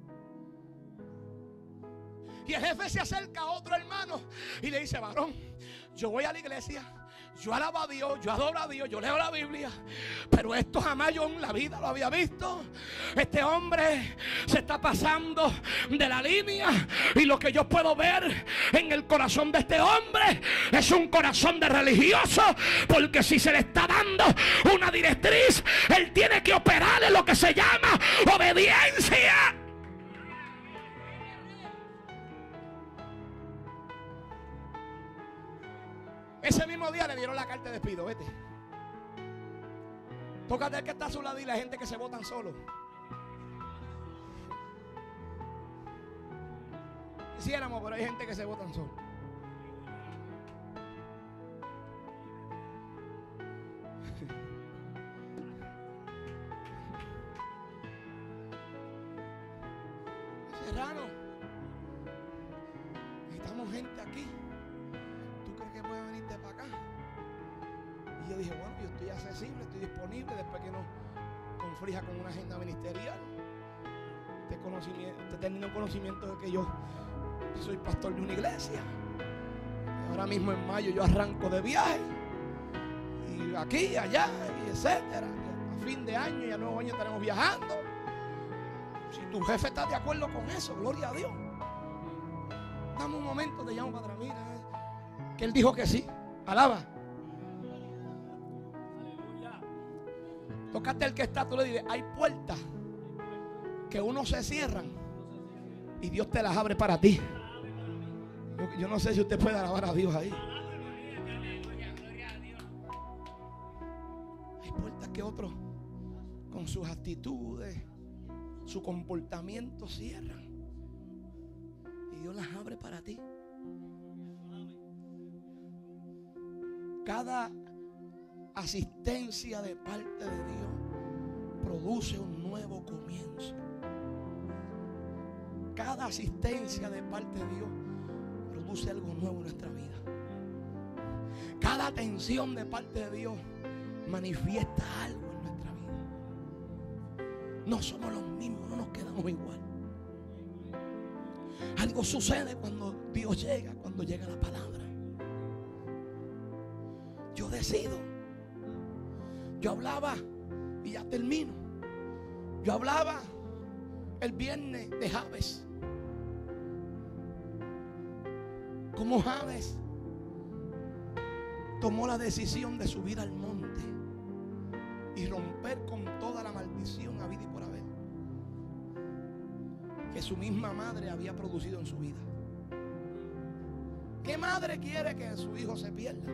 Speaker 2: Y el jefe se acerca a otro hermano y le dice, varón, yo voy a la iglesia, yo alabo a Dios, yo adoro a Dios, yo leo la Biblia, pero esto jamás yo en la vida lo había visto. Este hombre se está pasando de la línea, y lo que yo puedo ver en el corazón de este hombre es un corazón de religioso, porque si se le está dando una directriz, él tiene que operar en lo que se llama obediencia. Ese mismo día le dieron la carta de despido. Vete. Tócate el que está a su lado y la gente que se votan solo. Quisiéramos, pero hay gente que se votan solo. Serrano, necesitamos gente aquí. Que puede venirte para acá. Y yo dije, bueno, yo estoy accesible, estoy disponible, después que no conflija con una agenda ministerial. Usted teniendo conocimiento de que yo soy pastor de una iglesia. Y ahora mismo en mayo yo arranco de viaje, y aquí, allá, y etcétera. Y a fin de año y a nuevo año estaremos viajando. Si tu jefe está de acuerdo con eso, gloria a Dios. Dame un momento, te llamo para atrás. Mira, que él dijo que sí. Alaba. Tócate el que está, tú le dices, hay puertas que uno se cierran y Dios te las abre para ti. Yo no sé si usted puede alabar a Dios ahí. Hay puertas que otros con sus actitudes, su comportamiento cierran y Dios las abre para ti. Cada asistencia de parte de Dios produce un nuevo comienzo. Cada asistencia de parte de Dios produce algo nuevo en nuestra vida. Cada atención de parte de Dios manifiesta algo en nuestra vida. No somos los mismos, no nos quedamos igual. Algo sucede cuando Dios llega, cuando llega la palabra. Yo decido. Yo hablaba, y ya termino. Yo hablaba el viernes de Jabes. Como Jabes tomó la decisión de subir al monte y romper con toda la maldición habida y por haber que su misma madre había producido en su vida. ¿Qué madre quiere que su hijo se pierda?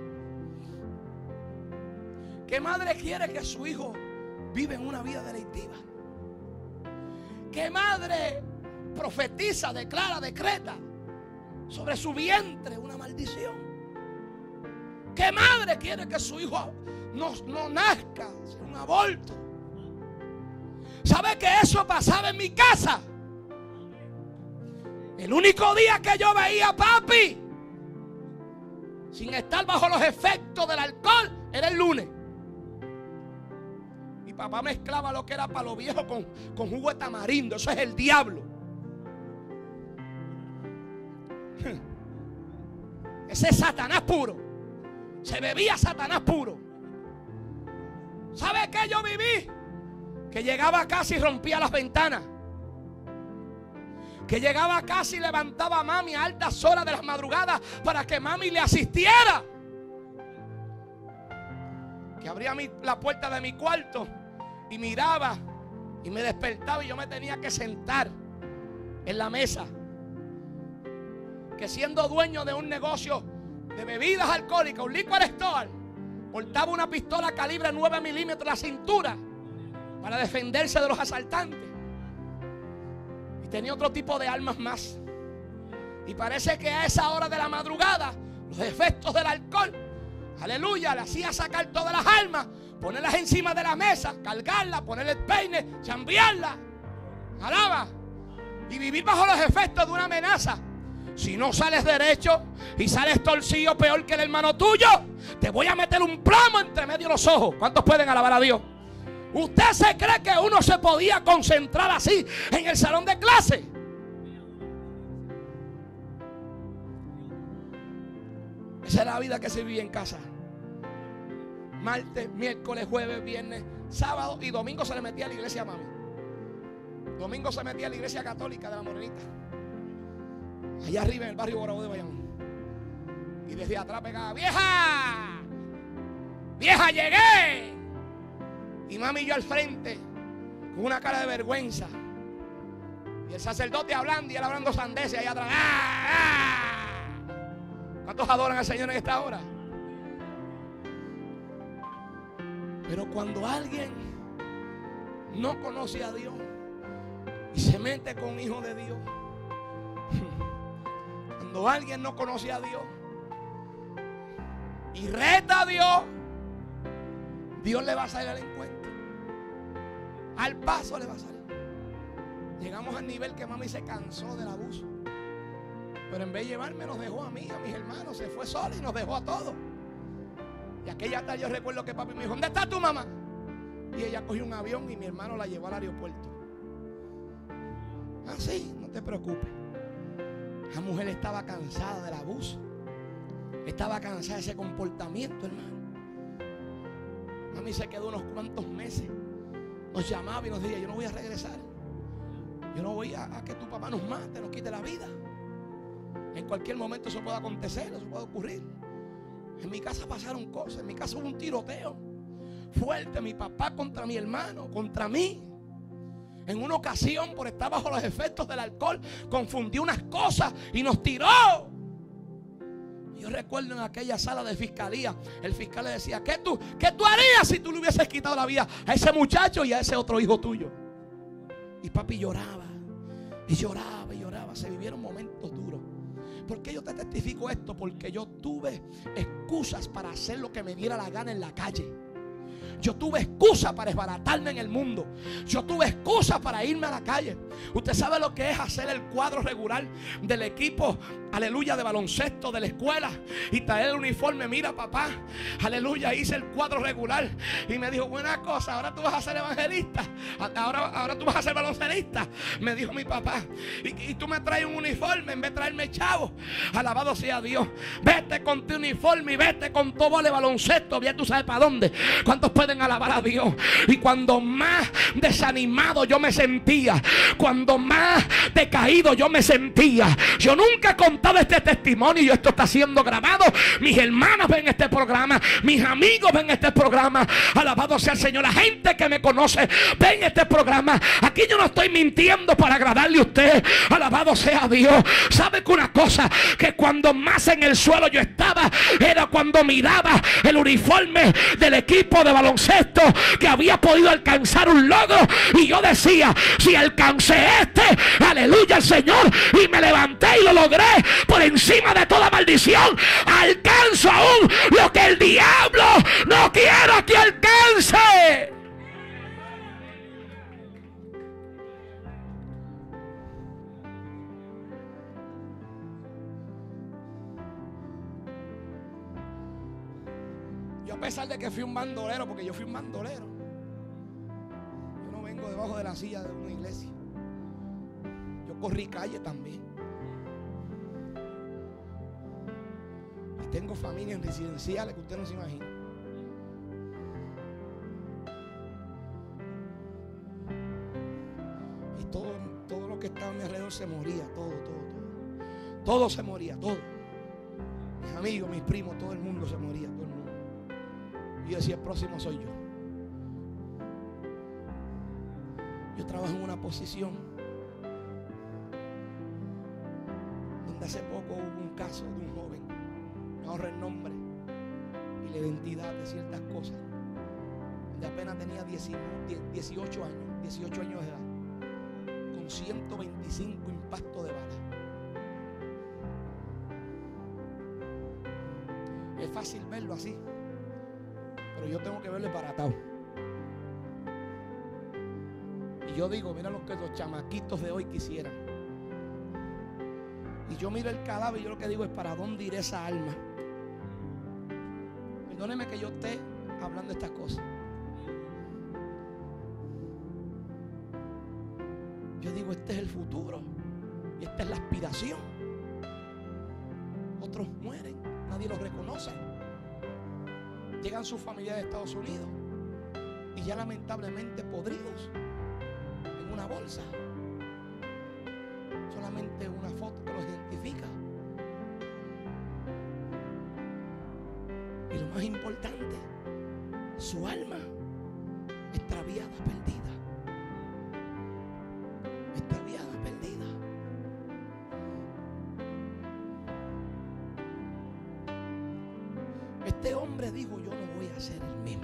Speaker 2: ¿Qué madre quiere que su hijo viva en una vida delictiva? ¿Qué madre profetiza, declara, decreta sobre su vientre una maldición? ¿Qué madre quiere que su hijo no nazca, sea un aborto? ¿Sabe que eso pasaba en mi casa? El único día que yo veía a papi sin estar bajo los efectos del alcohol era el lunes. Papá mezclaba lo que era palo viejo con jugo de tamarindo. Eso es el diablo. Ese es Satanás puro. Se bebía Satanás puro. ¿Sabe qué yo viví? Que llegaba a casa y rompía las ventanas. Que llegaba a casa y levantaba a mami a altas horas de las madrugadas para que mami le asistiera. Que abría la puerta de mi cuarto y miraba y me despertaba y yo me tenía que sentar en la mesa. Que siendo dueño de un negocio de bebidas alcohólicas, un liquor store, Portaba una pistola calibre 9 milímetros en la cintura para defenderse de los asaltantes. Y tenía otro tipo de armas más. Y parece que a esa hora de la madrugada, los efectos del alcohol, aleluya, le hacía sacar todas las armas, ponerlas encima de la mesa, cargarlas, ponerle el peine, chambearlas, alaba, y vivir bajo los efectos de una amenaza. Si no sales derecho y sales torcido peor que el hermano tuyo, te voy a meter un plomo entre medio de los ojos. ¿Cuántos pueden alabar a Dios? ¿Usted se cree que uno se podía concentrar así en el salón de clase? Esa es la vida que se vivía en casa. Martes, miércoles, jueves, viernes, sábado y domingo se le metía a la iglesia a mami. Domingo se metía a la iglesia católica de la Morenita, allá arriba en el barrio Borabo de Bayamón. Y desde atrás pegaba: ¡vieja! ¡Vieja, llegué! Y mami y yo al frente, con una cara de vergüenza. Y el sacerdote hablando y él hablando sandeces allá atrás. ¡Ah! ¡Ah! ¿Cuántos adoran al Señor en esta hora? Pero cuando alguien no conoce a Dios y se mete con un hijo de Dios, cuando alguien no conoce a Dios y reta a Dios, Dios le va a salir al encuentro. Al paso le va a salir. Llegamos al nivel que mami se cansó del abuso. Pero en vez de llevarme, nos dejó a mí, a mis hermanos. Se fue sola y nos dejó a todos. Y aquella tarde yo recuerdo que papi me dijo: ¿dónde está tu mamá? Y ella cogió un avión y mi hermano la llevó al aeropuerto. Así, no te preocupes. La mujer estaba cansada del abuso. Estaba cansada de ese comportamiento, hermano. Mami se quedó unos cuantos meses. Nos llamaba y nos decía: yo no voy a regresar. Yo no voy a que tu papá nos mate, nos quite la vida. En cualquier momento eso puede acontecer, eso puede ocurrir. En mi casa pasaron cosas. En mi casa hubo un tiroteo fuerte. Mi papá contra mi hermano, contra mí. En una ocasión, por estar bajo los efectos del alcohol, confundió unas cosas y nos tiró. Yo recuerdo en aquella sala de fiscalía, el fiscal le decía: ¿Qué tú harías si tú le hubieses quitado la vida a ese muchacho y a ese otro hijo tuyo? Y papi lloraba y lloraba y lloraba. Se vivieron momentos duros. ¿Por qué yo te testifico esto? Porque yo tuve excusas para hacer lo que me diera la gana en la calle. Yo tuve excusa para desbaratarme en el mundo. Yo tuve excusa para irme a la calle. Usted sabe lo que es hacer el cuadro regular del equipo, aleluya, de baloncesto de la escuela y traer el uniforme. Mira, papá, aleluya, hice el cuadro regular. Y me dijo: buena cosa, ahora tú vas a ser evangelista. Ahora tú vas a ser baloncelista. Me dijo mi papá. Y tú me traes un uniforme en vez de traerme chavo. Alabado sea Dios. Vete con tu uniforme y vete con tu bola de baloncesto. Bien, tú sabes para dónde. ¿Cuántos pueden alabar a Dios? Y cuando más desanimado yo me sentía, cuando más decaído yo me sentía, yo nunca he contado este testimonio y esto está siendo grabado. Mis hermanas ven este programa, mis amigos ven este programa. Alabado sea el Señor. La gente que me conoce ven este programa. Aquí yo no estoy mintiendo para agradarle a usted. Alabado sea Dios. ¿Sabe que una cosa? Que cuando más en el suelo yo estaba era cuando miraba el uniforme del equipo de baloncesto que había podido alcanzar un logro, y yo decía: si alcancé este, aleluya al Señor, y me levanté y lo logré, por encima de toda maldición alcanzo aún lo que el diablo no quiere que alcance. Yo, a pesar de que fui un bandolero, porque yo fui un bandolero, yo no vengo debajo de la silla de una iglesia. Yo corrí calle también. Y tengo familias residenciales que usted no se imagina. Y todo lo que estaba a mi alrededor se moría. Todo se moría, todo. Mis amigos, mis primos, todo el mundo se moría, todo el mundo. Y yo decía: el próximo soy yo. Yo trabajo en una posición donde hace poco hubo un caso de un joven, no ahorro el nombre, y la identidad de ciertas cosas. De apenas tenía 18 años de edad, con 125 impactos de bala. Es fácil verlo así, pero yo tengo que verlo embaratado. Y yo digo, mira lo que los chamaquitos de hoy quisieran. Y yo miro el cadáver y yo lo que digo es, ¿para dónde irá esa alma? Perdóneme que yo esté hablando de estas cosas. Yo digo, este es el futuro y esta es la aspiración. Otros mueren, nadie los reconoce. Llegan sus familiares de Estados Unidos y ya lamentablemente podridos en una bolsa. Solamente una foto que los identifica. Y lo más importante, su alma extraviada, perdida. Extraviada, perdida. Este hombre dijo, yo no voy a ser el mismo.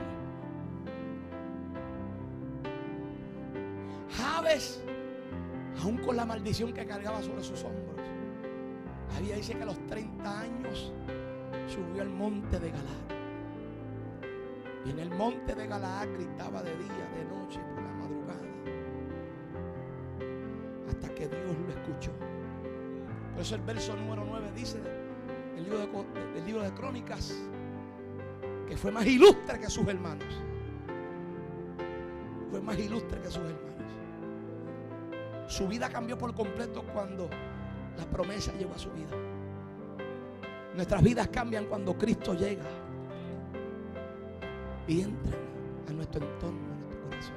Speaker 2: Jabes, aún con la maldición que cargaba sobre sus hombros, había dice que a los 30 años subió al monte de Galaad. Y en el monte de Galaad gritaba de día, de noche, por la madrugada, hasta que Dios lo escuchó. Por eso el verso número 9 dice del libro de Crónicas que fue más ilustre que sus hermanos. Fue más ilustre que sus hermanos. Su vida cambió por completo cuando la promesa llegó a su vida. Nuestras vidas cambian cuando Cristo llega y entra a nuestro entorno, a nuestro corazón.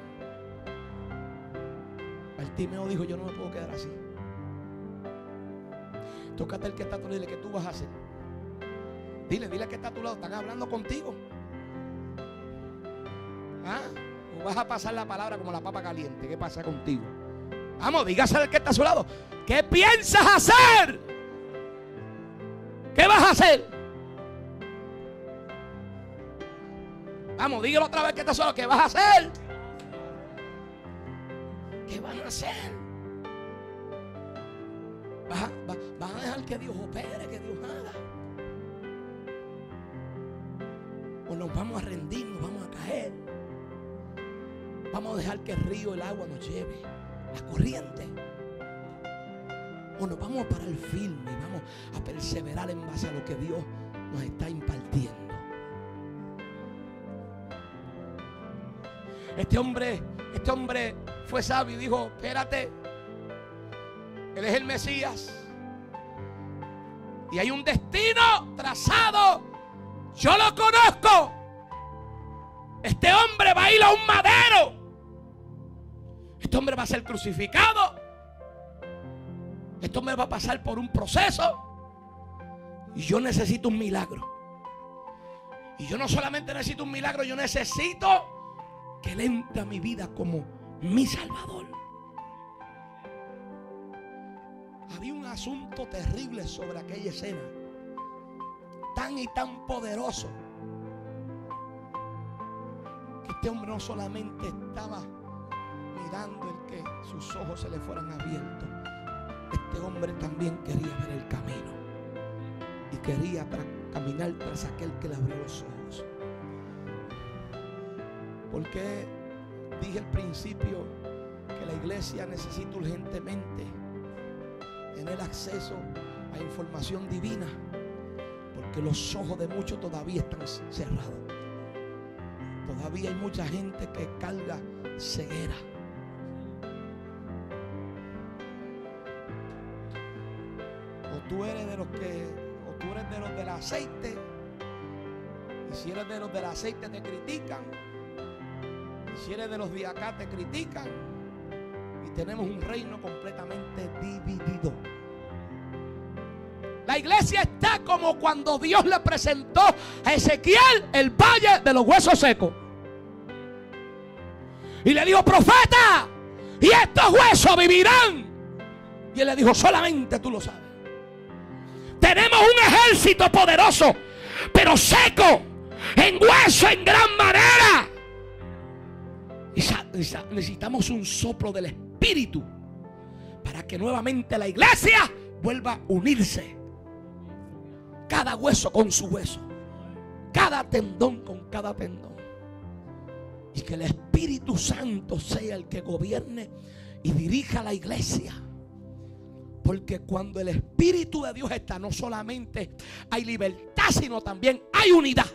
Speaker 2: Bartimeo dijo, yo no me puedo quedar así. Tócate el que está a tu lado y dile, ¿qué tú vas a hacer? Dile que está a tu lado, están hablando contigo. ¿Ah? O vas a pasar la palabra como la papa caliente. ¿Qué pasa contigo? Vamos, dígase al que está a su lado, ¿qué piensas hacer? ¿Qué vas a hacer? Vamos, dígalo otra vez que está solo. ¿Qué vas a hacer? ¿Qué vas a hacer? ¿Vas a dejar que Dios opere, que Dios haga? ¿O nos vamos a rendir, nos vamos a caer? Vamos a dejar que el río, el agua nos lleve, la corriente. O nos vamos a parar firme y vamos a perseverar en base a lo que Dios nos está impartiendo. Este hombre fue sabio y dijo, espérate, Él es el Mesías y hay un destino trazado, yo lo conozco. Este hombre va a ir a un madero, este hombre va a ser crucificado, este hombre va a pasar por un proceso y yo necesito un milagro. Y yo no solamente necesito un milagro, yo necesito que Él entre a mi vida como mi Salvador. Había un asunto terrible sobre aquella escena, tan y tan poderoso, que este hombre no solamente estaba mirando el que sus ojos se le fueran abiertos, este hombre también quería ver el camino y quería caminar tras aquel que le abrió los ojos. Porque dije al principio que la iglesia necesita urgentemente tener acceso a información divina, porque los ojos de muchos todavía están cerrados. Todavía hay mucha gente que carga ceguera. O tú eres de los del aceite, y si eres de los del aceite te critican. Si eres de los de acá te critican. Y tenemos un reino completamente dividido. La iglesia está como cuando Dios le presentó a Ezequiel el valle de los huesos secos. Y le dijo, profeta, y estos huesos vivirán. Y él le dijo, solamente tú lo sabes. Tenemos un ejército poderoso, pero seco. en hueso en gran manera. Necesitamos un soplo del Espíritu para que nuevamente la iglesia vuelva a unirse. Cada hueso con su hueso, cada tendón con cada tendón. Y que el Espíritu Santo sea el que gobierne y dirija la iglesia. Porque cuando el Espíritu de Dios está, no solamente hay libertad, sino también hay unidad.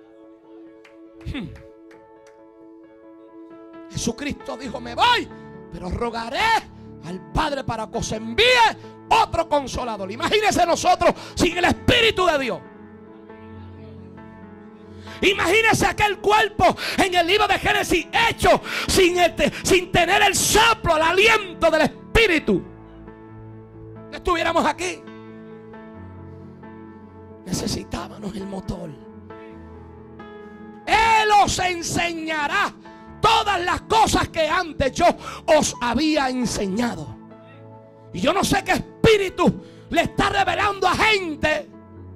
Speaker 2: Jesucristo dijo: me voy, pero rogaré al Padre para que os envíe otro consolador. Imagínense nosotros sin el Espíritu de Dios. Imagínense aquel cuerpo en el libro de Génesis hecho sin tener el soplo, el aliento del Espíritu. No estuviéramos aquí. Necesitábamos el motor. Él os enseñará todas las cosas que antes yo os había enseñado. Y yo no sé qué espíritu le está revelando a gente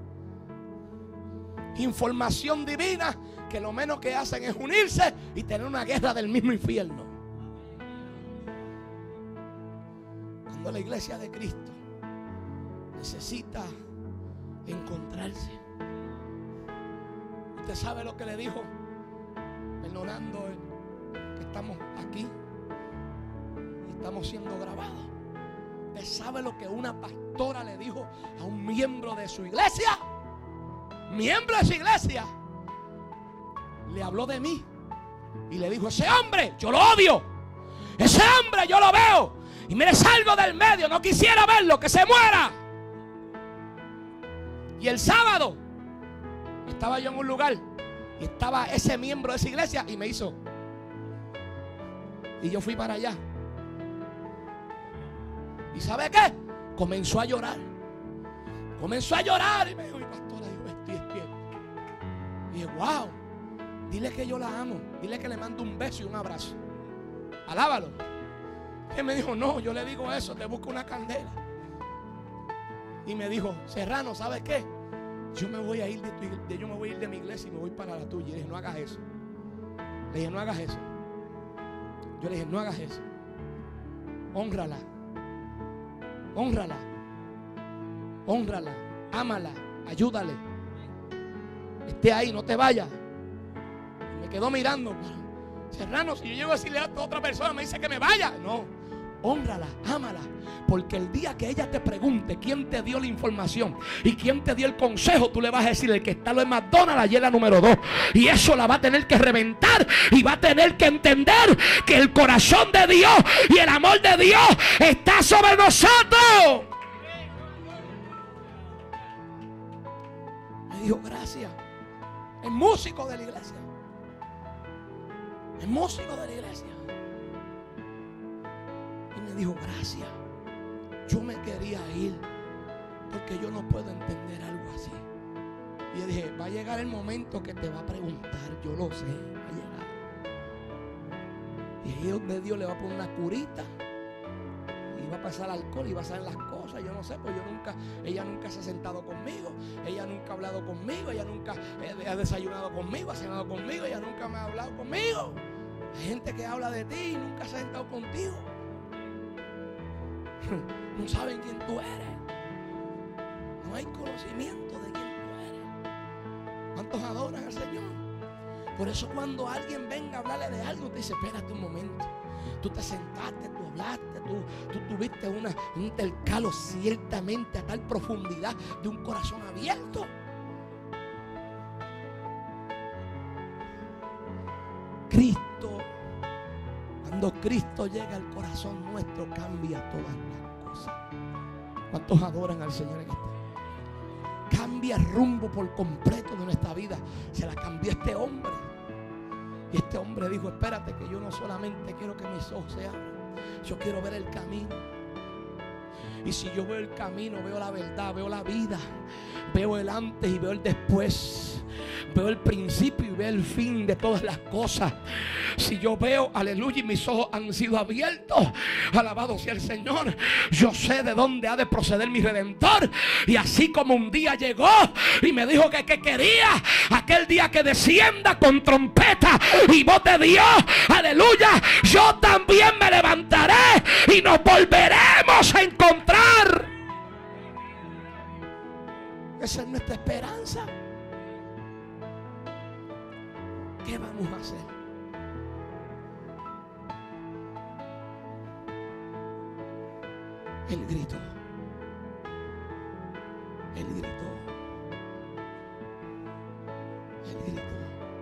Speaker 2: información divina, que lo menos que hacen es unirse y tener una guerra del mismo infierno. Cuando la iglesia de Cristo necesita encontrarse. Usted sabe lo que le dijo, perdonando que estamos aquí y estamos siendo grabados. Usted sabe lo que una pastora le dijo a un miembro de su iglesia. Miembro de su iglesia le habló de mí y le dijo: ese hombre yo lo odio, ese hombre yo lo veo y mire, salgo del medio, no quisiera verlo, que se muera. Y el sábado estaba yo en un lugar y estaba ese miembro de esa iglesia y me hizo, y yo fui para allá. ¿Y sabe qué? Comenzó a llorar. Comenzó a llorar y me dijo: mi pastora, yo estoy despierto. Y dije: wow, dile que yo la amo, dile que le mando un beso y un abrazo, alábalo. Y él me dijo: no, yo le digo eso, te busco una candela. Y me dijo: Serrano, ¿sabes qué? Yo me voy a ir de mi iglesia y me voy para la tuya. Y le dije: no hagas eso. Le dije: no hagas eso. Yo le dije: no hagas eso. Hónrala. Hónrala. Hónrala. Ámala. Ayúdale. Esté ahí, no te vayas. Y me quedó mirando. Serrano, si yo llego a decirle a otra persona, me dice que me vaya. No. Hónrala, ámala. Porque el día que ella te pregunte quién te dio la información y quién te dio el consejo, tú le vas a decir: el que está en McDonald's, allí es la número 2. Y eso la va a tener que reventar y va a tener que entender que el corazón de Dios y el amor de Dios está sobre nosotros. Me dijo: gracias. El músico de la iglesia. El músico de la iglesia. Y me dijo: gracias. Yo me quería ir porque yo no puedo entender algo así. Y yo dije: va a llegar el momento que te va a preguntar. Yo lo sé, va a llegar. Y ahí es donde Dios le va a poner una curita y va a pasar alcohol y va a saber las cosas. Yo no sé, pues ella nunca se ha sentado conmigo, ella nunca ha hablado conmigo, ella nunca ha desayunado conmigo, ha cenado conmigo, ella nunca me ha hablado conmigo. Hay gente que habla de ti y nunca se ha sentado contigo. No saben quién tú eres. No hay conocimiento de quién tú eres. ¿Cuántos adoran al Señor? Por eso cuando alguien venga a hablarle de algo, te dice: espérate un momento. Tú te sentaste, tú hablaste, tú tuviste un intercalo ciertamente a tal profundidad de un corazón abierto. Cuando Cristo llega al corazón nuestro, cambia todas las cosas. ¿Cuántos adoran al Señor en este? Cambia el rumbo por completo de nuestra vida. Se la cambió este hombre. Y este hombre dijo: espérate, que yo no solamente quiero que mis ojos se abran, yo quiero ver el camino. Y si yo veo el camino, veo la verdad, veo la vida, veo el antes y veo el después. veo el principio y veo el fin de todas las cosas. Si yo veo, aleluya, y mis ojos han sido abiertos, alabado sea el Señor, yo sé de dónde ha de proceder mi Redentor. Y así como un día llegó y me dijo que quería, aquel día que descienda con trompeta y voz de Dios, aleluya, yo también me levantaré y nos volveremos a encontrar. Esa es nuestra esperanza. ¿Qué vamos a hacer? Él gritó. Él gritó. Él gritó.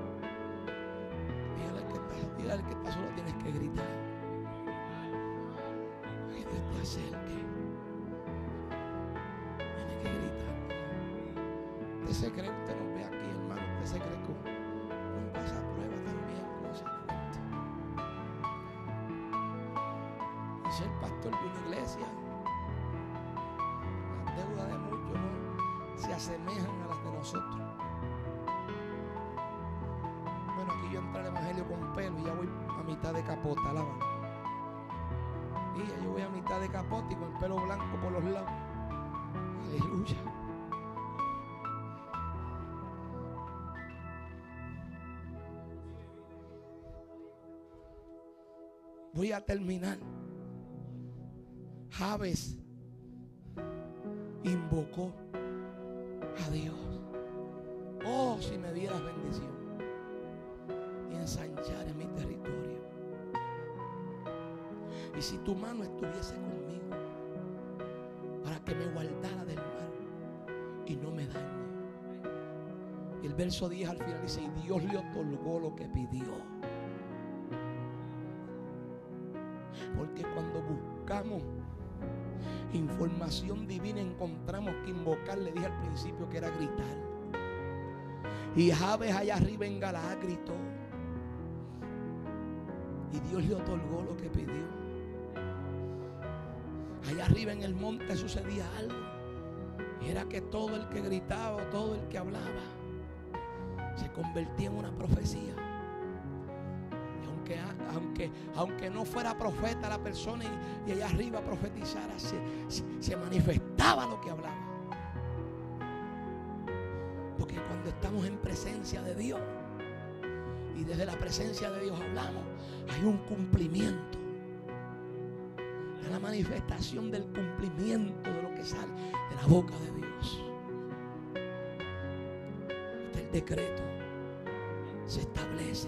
Speaker 2: Dígale al que está solo, tienes que gritar. Que Dios te acerque. Tienes que gritar. Usted se cree, usted nos ve aquí, hermano. Usted se cree que uno pasa prueba también, cosas fuertes. Y ser pastor de una iglesia, las deudas de muchos no se asemejan a las de nosotros. Bueno, aquí yo entré al evangelio con pelo y ya voy a mitad de capota, alabando. Y ya yo voy a mitad de capota y con el pelo blanco por los lados. Aleluya. Voy a terminar. Jabes invocó a Dios. Oh, si me dieras bendición y ensanchar mi territorio. Y si tu mano estuviese conmigo para que me guardara del mal y no me dañe. Y el verso 10 al final dice: y Dios le otorgó lo que pidió. Porque cuando buscamos información divina encontramos que invocar, le dije al principio que era gritar. Y Jabes allá arriba en Galaad gritó. Y Dios le otorgó lo que pidió. Allá arriba en el monte sucedía algo. Y era que todo el que gritaba, todo el que hablaba, se convertía en una profecía. Aunque no fuera profeta la persona y allá arriba profetizara, se manifestaba lo que hablaba. Porque cuando estamos en presencia de Dios y desde la presencia de Dios hablamos, hay un cumplimiento. Es la manifestación del cumplimiento de lo que sale de la boca de Dios. Este es el decreto. Se establece.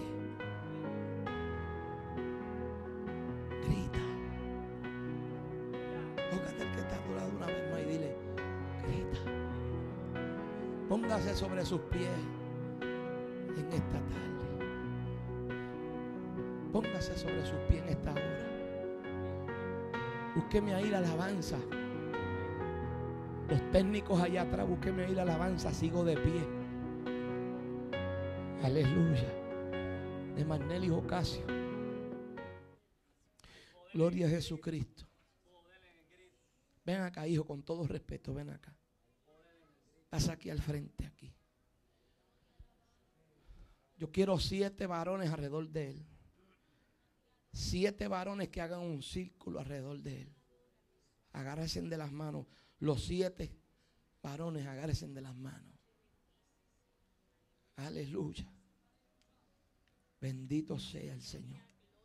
Speaker 2: Póngase sobre sus pies en esta tarde. Póngase sobre sus pies en esta hora. Búsqueme ahí la alabanza. Los técnicos allá atrás, búsqueme ahí la alabanza. Sigo de pie. Aleluya. De Marnel y Ocasio. Gloria a Jesucristo. Ven acá, hijo, con todo respeto, ven acá. Pasa aquí al frente, aquí. Yo quiero 7 varones alrededor de él. 7 varones que hagan un círculo alrededor de él. Agárrense de las manos. Los 7 varones agárrense de las manos. Aleluya. Bendito sea el Señor.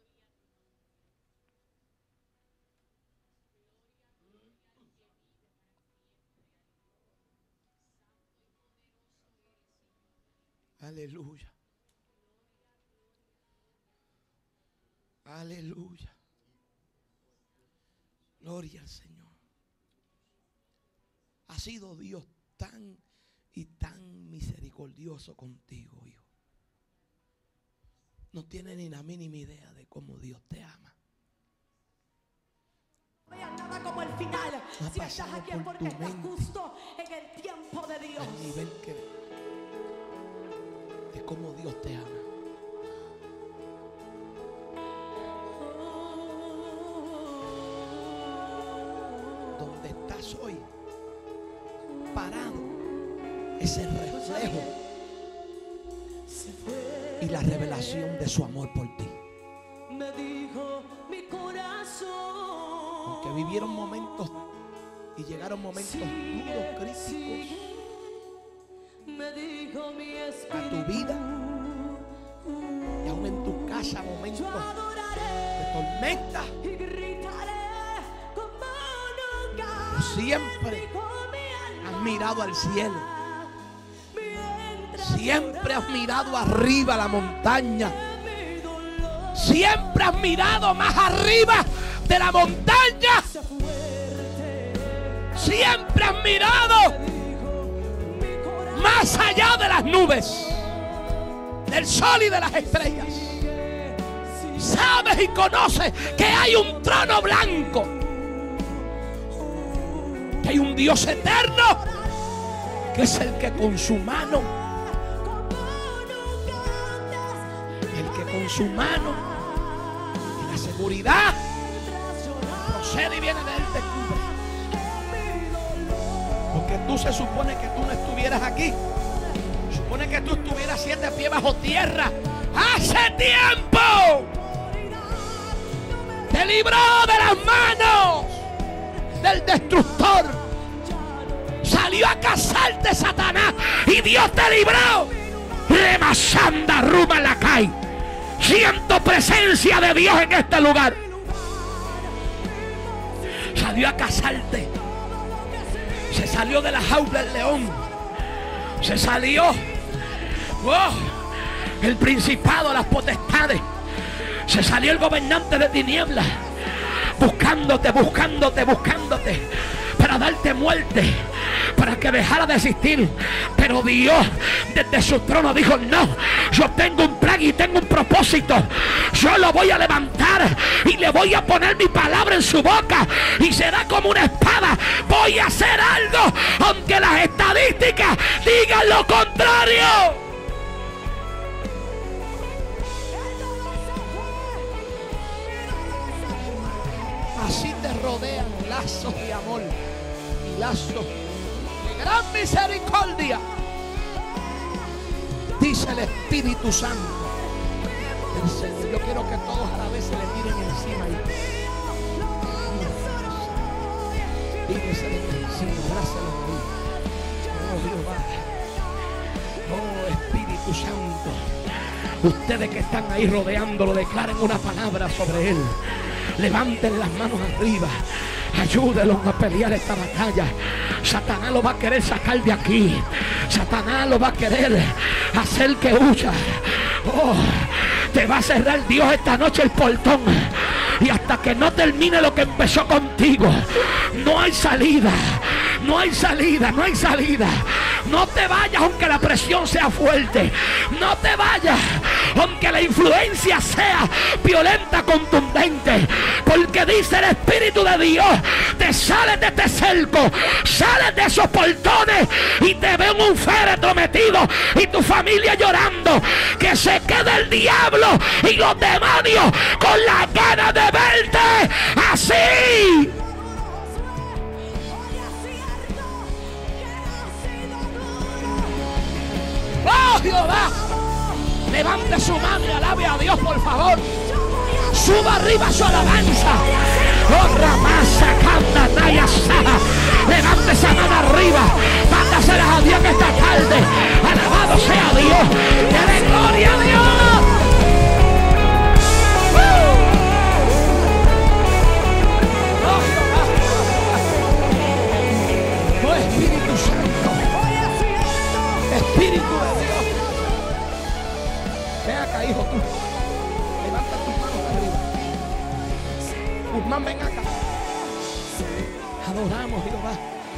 Speaker 2: Aleluya. Aleluya. Gloria al Señor. Ha sido Dios tan y tan misericordioso contigo, hijo. No tiene ni la mínima idea de cómo Dios te ama.
Speaker 3: No veas nada como el final.
Speaker 2: No
Speaker 3: si estás aquí es porque estás justo en el tiempo de Dios.
Speaker 2: Al nivel de cómo Dios te ama. Donde estás hoy, parado, es el reflejo y la revelación de su amor por ti.
Speaker 3: Me dijo mi corazón.
Speaker 2: Aunque vivieron momentos y llegaron momentos duros, críticos
Speaker 3: Me dijo mi espíritu.
Speaker 2: a tu vida, y aún en tu casa momentos de tormenta,
Speaker 3: Y gritaré como nunca.
Speaker 2: tú siempre has mirado al cielo. Siempre has mirado arriba la montaña. Siempre has mirado más arriba de la montaña. Siempre has mirado más allá de las nubes, del sol y de las estrellas. Sabes y conoces que hay un trono blanco, que hay un Dios eterno, que es el que con su mano, con su mano y la seguridad procede y viene de él, te cubre. Porque tú se supone que tú no estuvieras aquí, supone que tú estuvieras 7 pies bajo tierra hace tiempo. Te libró de las manos del destructor, salió a cazarte Satanás y Dios te libró. Remasanda Ruma la cae. Siento presencia de Dios en este lugar. Salió a cazarte. Se salió de la jaula del león. Se salió el principado, las potestades. Se salió el gobernante de tinieblas, buscándote, buscándote, buscándote, para darte muerte, para que dejara de existir. Pero Dios desde su trono dijo: no, yo tengo un plan y tengo un propósito. Yo lo voy a levantar y le voy a poner mi palabra en su boca y será como una espada. Voy a hacer algo aunque las estadísticas digan lo contrario. Así te rodean lazos de amor y lazos de gran misericordia, dice el Espíritu Santo del Señor. Yo quiero que todos a la vez se le tiren encima y tíresele encima, abrázalo ahí. Oh Jehová, oh Espíritu Santo, ustedes que están ahí rodeándolo, declaren una palabra sobre él. Levanten las manos arriba. Ayúdenlos a pelear esta batalla. Satanás lo va a querer sacar de aquí. Satanás lo va a querer hacer que huya. Oh, te va a cerrar Dios esta noche el portón. Y hasta que no termine lo que empezó contigo, no hay salida. No hay salida, no hay salida. No te vayas aunque la presión sea fuerte. No te vayas aunque la influencia sea violenta, contundente. Porque dice el Espíritu de Dios: te sales de este cerco, sales de esos portones y te ve un féretro metido y tu familia llorando. Que se quede el diablo y los demonios con la gana de verte así. ¡Oh, Jehová! Levante su mano y alabe a Dios, por favor. Suba arriba su alabanza. ¡Oh, Ramasa, Canda, Naya, Saja! Levante esa mano arriba. Mándaselas a Dios que esta tarde. Alabado sea Dios. ¡Dele gloria a Dios! ¡Oh, Espíritu Santo! Espíritu de Dios. Ven acá, hijo, tú. Levanta tus manos arriba. Guzmán, ven acá. Adoramos, Jehová.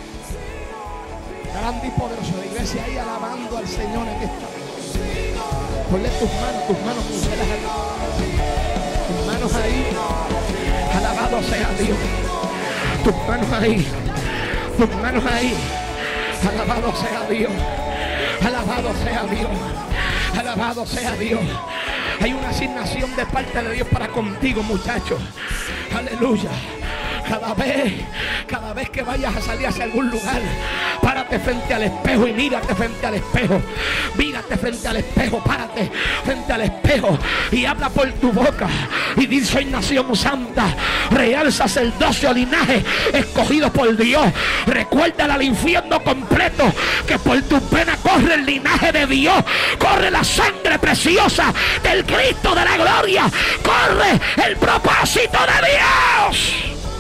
Speaker 2: Grande y poderoso, la iglesia ahí alabando al Señor en esta. Ponle tus manos cruzadas ahí. Tus manos ahí. Alabado sea Dios. Tus manos ahí. Tus manos ahí. Alabado sea Dios. Alabado sea Dios. Alabado sea Dios. Hay una asignación de parte de Dios para contigo, muchachos. Aleluya. Cada vez que vayas a salir hacia algún lugar, párate frente al espejo y mírate frente al espejo. Mírate frente al espejo, párate frente al espejo y habla por tu boca y di: soy nación santa, real sacerdocio, linaje escogido por Dios. Recuérdale al infierno completo que por tus venas corre el linaje de Dios, corre la sangre preciosa del Cristo de la gloria, corre el propósito de Dios.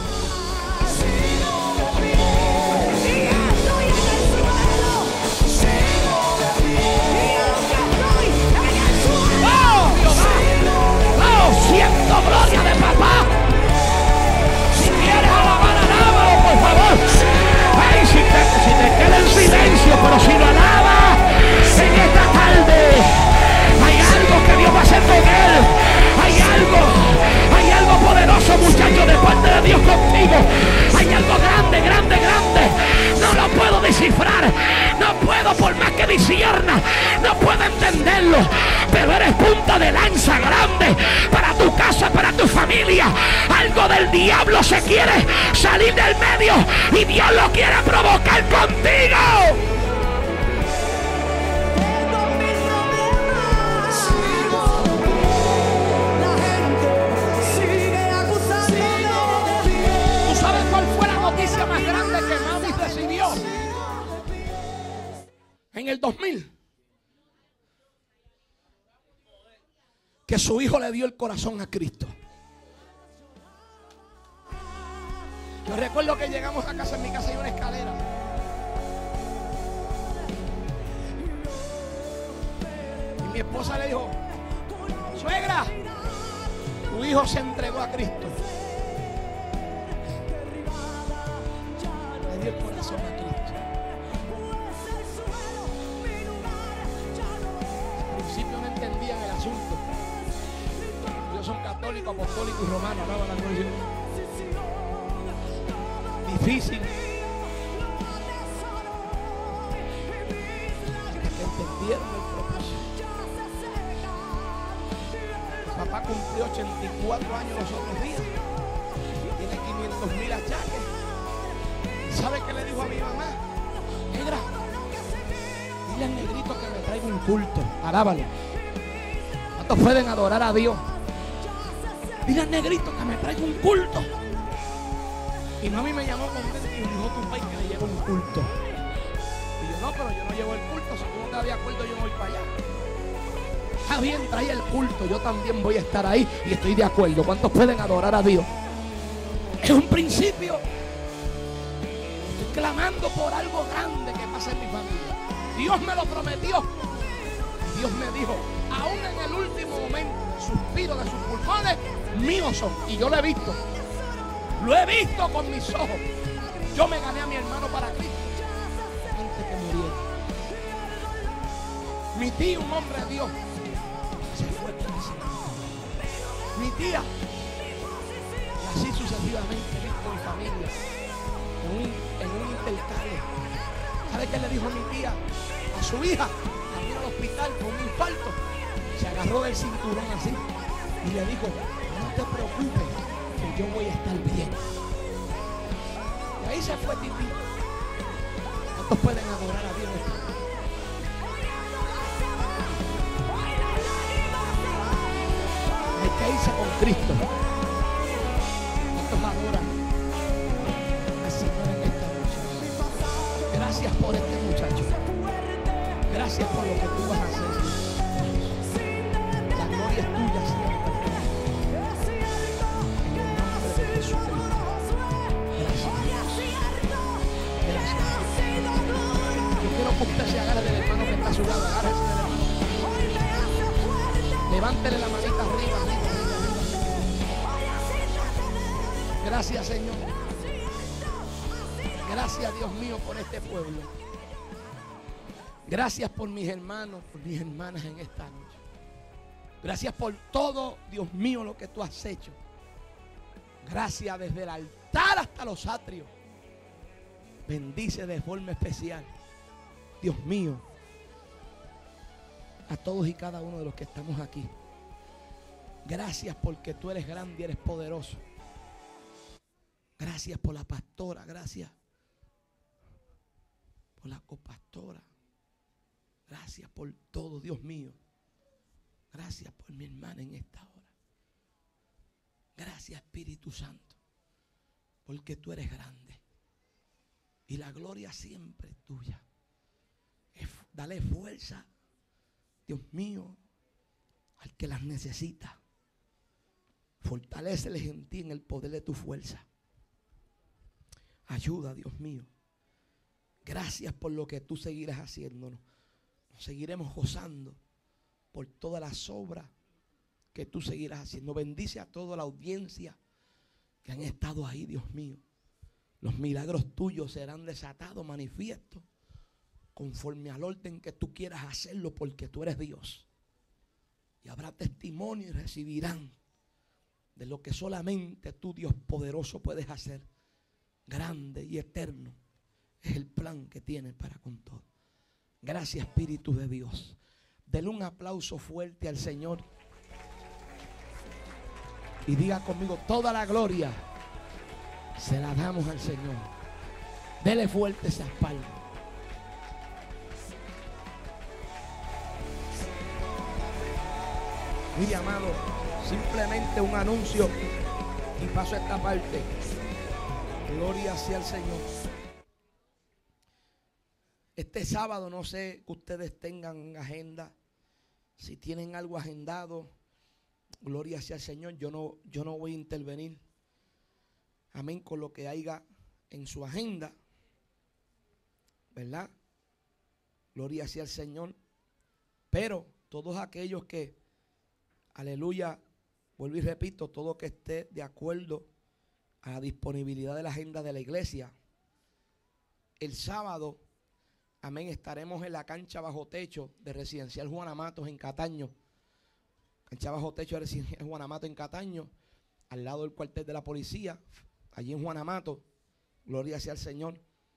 Speaker 2: Siento gloria de papá. Si quieres alabar, alábalo, por favor. Ay, si te queda en silencio, pero si lo alabas en esta tarde, hay algo que Dios va a hacer con él. Hay algo poderoso, muchachos, de parte de Dios contigo. Hay algo grande, grande, grande. No lo puedo descifrar, no puedo, por más que discierna, no puedo entenderlo, pero eres punta de lanza grande para tu casa, para tu familia. Algo del diablo se quiere salir del medio y Dios lo quiere provocar contigo. ¿Tú sabes cuál fue la noticia más grande que Mami recibió? En el 2000, que su hijo le dio el corazón a Cristo. Yo recuerdo que llegamos a casa, en mi casa hay una escalera. Y mi esposa le dijo: suegra, tu hijo se entregó a Cristo. Le dio el corazón a Cristo. Al principio no entendían el asunto. Ellos son católicos, apostólicos y romanos. Alaba la gloria. Difícil. Hasta que entendieron el propósito. Papá cumplió 84 años los otros días. Tiene 500,000 achaques. ¿Sabe qué le dijo a mi mamá? Negra, dile al negrito que me traiga un culto. Alábalo. ¿Cuántos pueden adorar a Dios? Dile al negrito que me traiga un culto. Y mami me llamó contenta y me dijo: tu país que le llevo un culto. Y yo: no, pero yo no llevo el culto. Si tú no estás de acuerdo, yo no voy para allá. Está bien, trae el culto. Yo también voy a estar ahí y estoy de acuerdo. ¿Cuántos pueden adorar a Dios? Es un principio. Estoy clamando por algo grande que pasa en mi familia. Dios me lo prometió. Dios me dijo: aún en el último momento, suspiro de sus pulmones, míos son. Y yo lo he visto. Lo he visto con mis ojos. Yo me gané a mi hermano para Cristo antes que muriera. Mi tío, un hombre de Dios, se fue con ese. Mi tía. Y así sucesivamente he visto mi familia en un intercambio. ¿Sabe qué le dijo mi tía a su hija? Al ir al hospital con un infarto, se agarró del cinturón así y le dijo: no te preocupes, que yo voy a estar bien. Y ahí se fue Titi. ¿Cuántos pueden adorar a Dios? Hay que irse con Cristo. ¿Cuántos adoran al Señor en esta noche? Gracias por este muchacho. Gracias por lo que tú vas a hacer. La gloria es tuya, Señor. En el nombre de Jesucristo. Gracias. Yo quiero que usted se agarre del hermano que está a su lado. Agárrese del hermano. Levántele la manita arriba. Gracias, Señor. Gracias, Dios mío, por este pueblo. Gracias por mis hermanos, por mis hermanas en esta noche. Gracias por todo, Dios mío, lo que tú has hecho. Gracias desde el altar hasta los atrios. Bendice de forma especial, Dios mío, a todos y cada uno de los que estamos aquí. Gracias porque tú eres grande y eres poderoso. Gracias por la pastora, gracias por la copastora. Gracias por todo, Dios mío. Gracias por mi hermana en esta hora. Gracias, Espíritu Santo, porque tú eres grande y la gloria siempre es tuya. Dale fuerza, Dios mío, al que las necesita. Fortaléceles en ti en el poder de tu fuerza. Ayuda, Dios mío. Gracias por lo que tú seguirás haciéndonos. Nos seguiremos gozando por todas las obras que tú seguirás haciendo. Bendice a toda la audiencia que han estado ahí, Dios mío. Los milagros tuyos serán desatados, manifiestos, conforme al orden que tú quieras hacerlo, porque tú eres Dios. Y habrá testimonio y recibirán de lo que solamente tú, Dios poderoso, puedes hacer. Grande y eterno es el plan que tienes para con todo. Gracias, Espíritu de Dios. Denle un aplauso fuerte al Señor. Y diga conmigo, toda la gloria se la damos al Señor. Dele fuerte esa espalda. Mire, amado, simplemente un anuncio y paso a esta parte. Gloria sea al Señor. Este sábado, no sé que ustedes tengan agenda. Si tienen algo agendado, gloria sea al Señor. Yo no voy a intervenir. Amén, con lo que haya en su agenda, ¿verdad? Gloria sea al Señor. Pero todos aquellos que, aleluya, vuelvo y repito, todo que esté de acuerdo a la disponibilidad de la agenda de la iglesia, el sábado, amén, estaremos en la cancha bajo techo de Residencial Juana Matos en Cataño. Cancha bajo techo de Residencial Juana Matos en Cataño, al lado del cuartel de la policía, allí en Juana Matos. Gloria sea al Señor.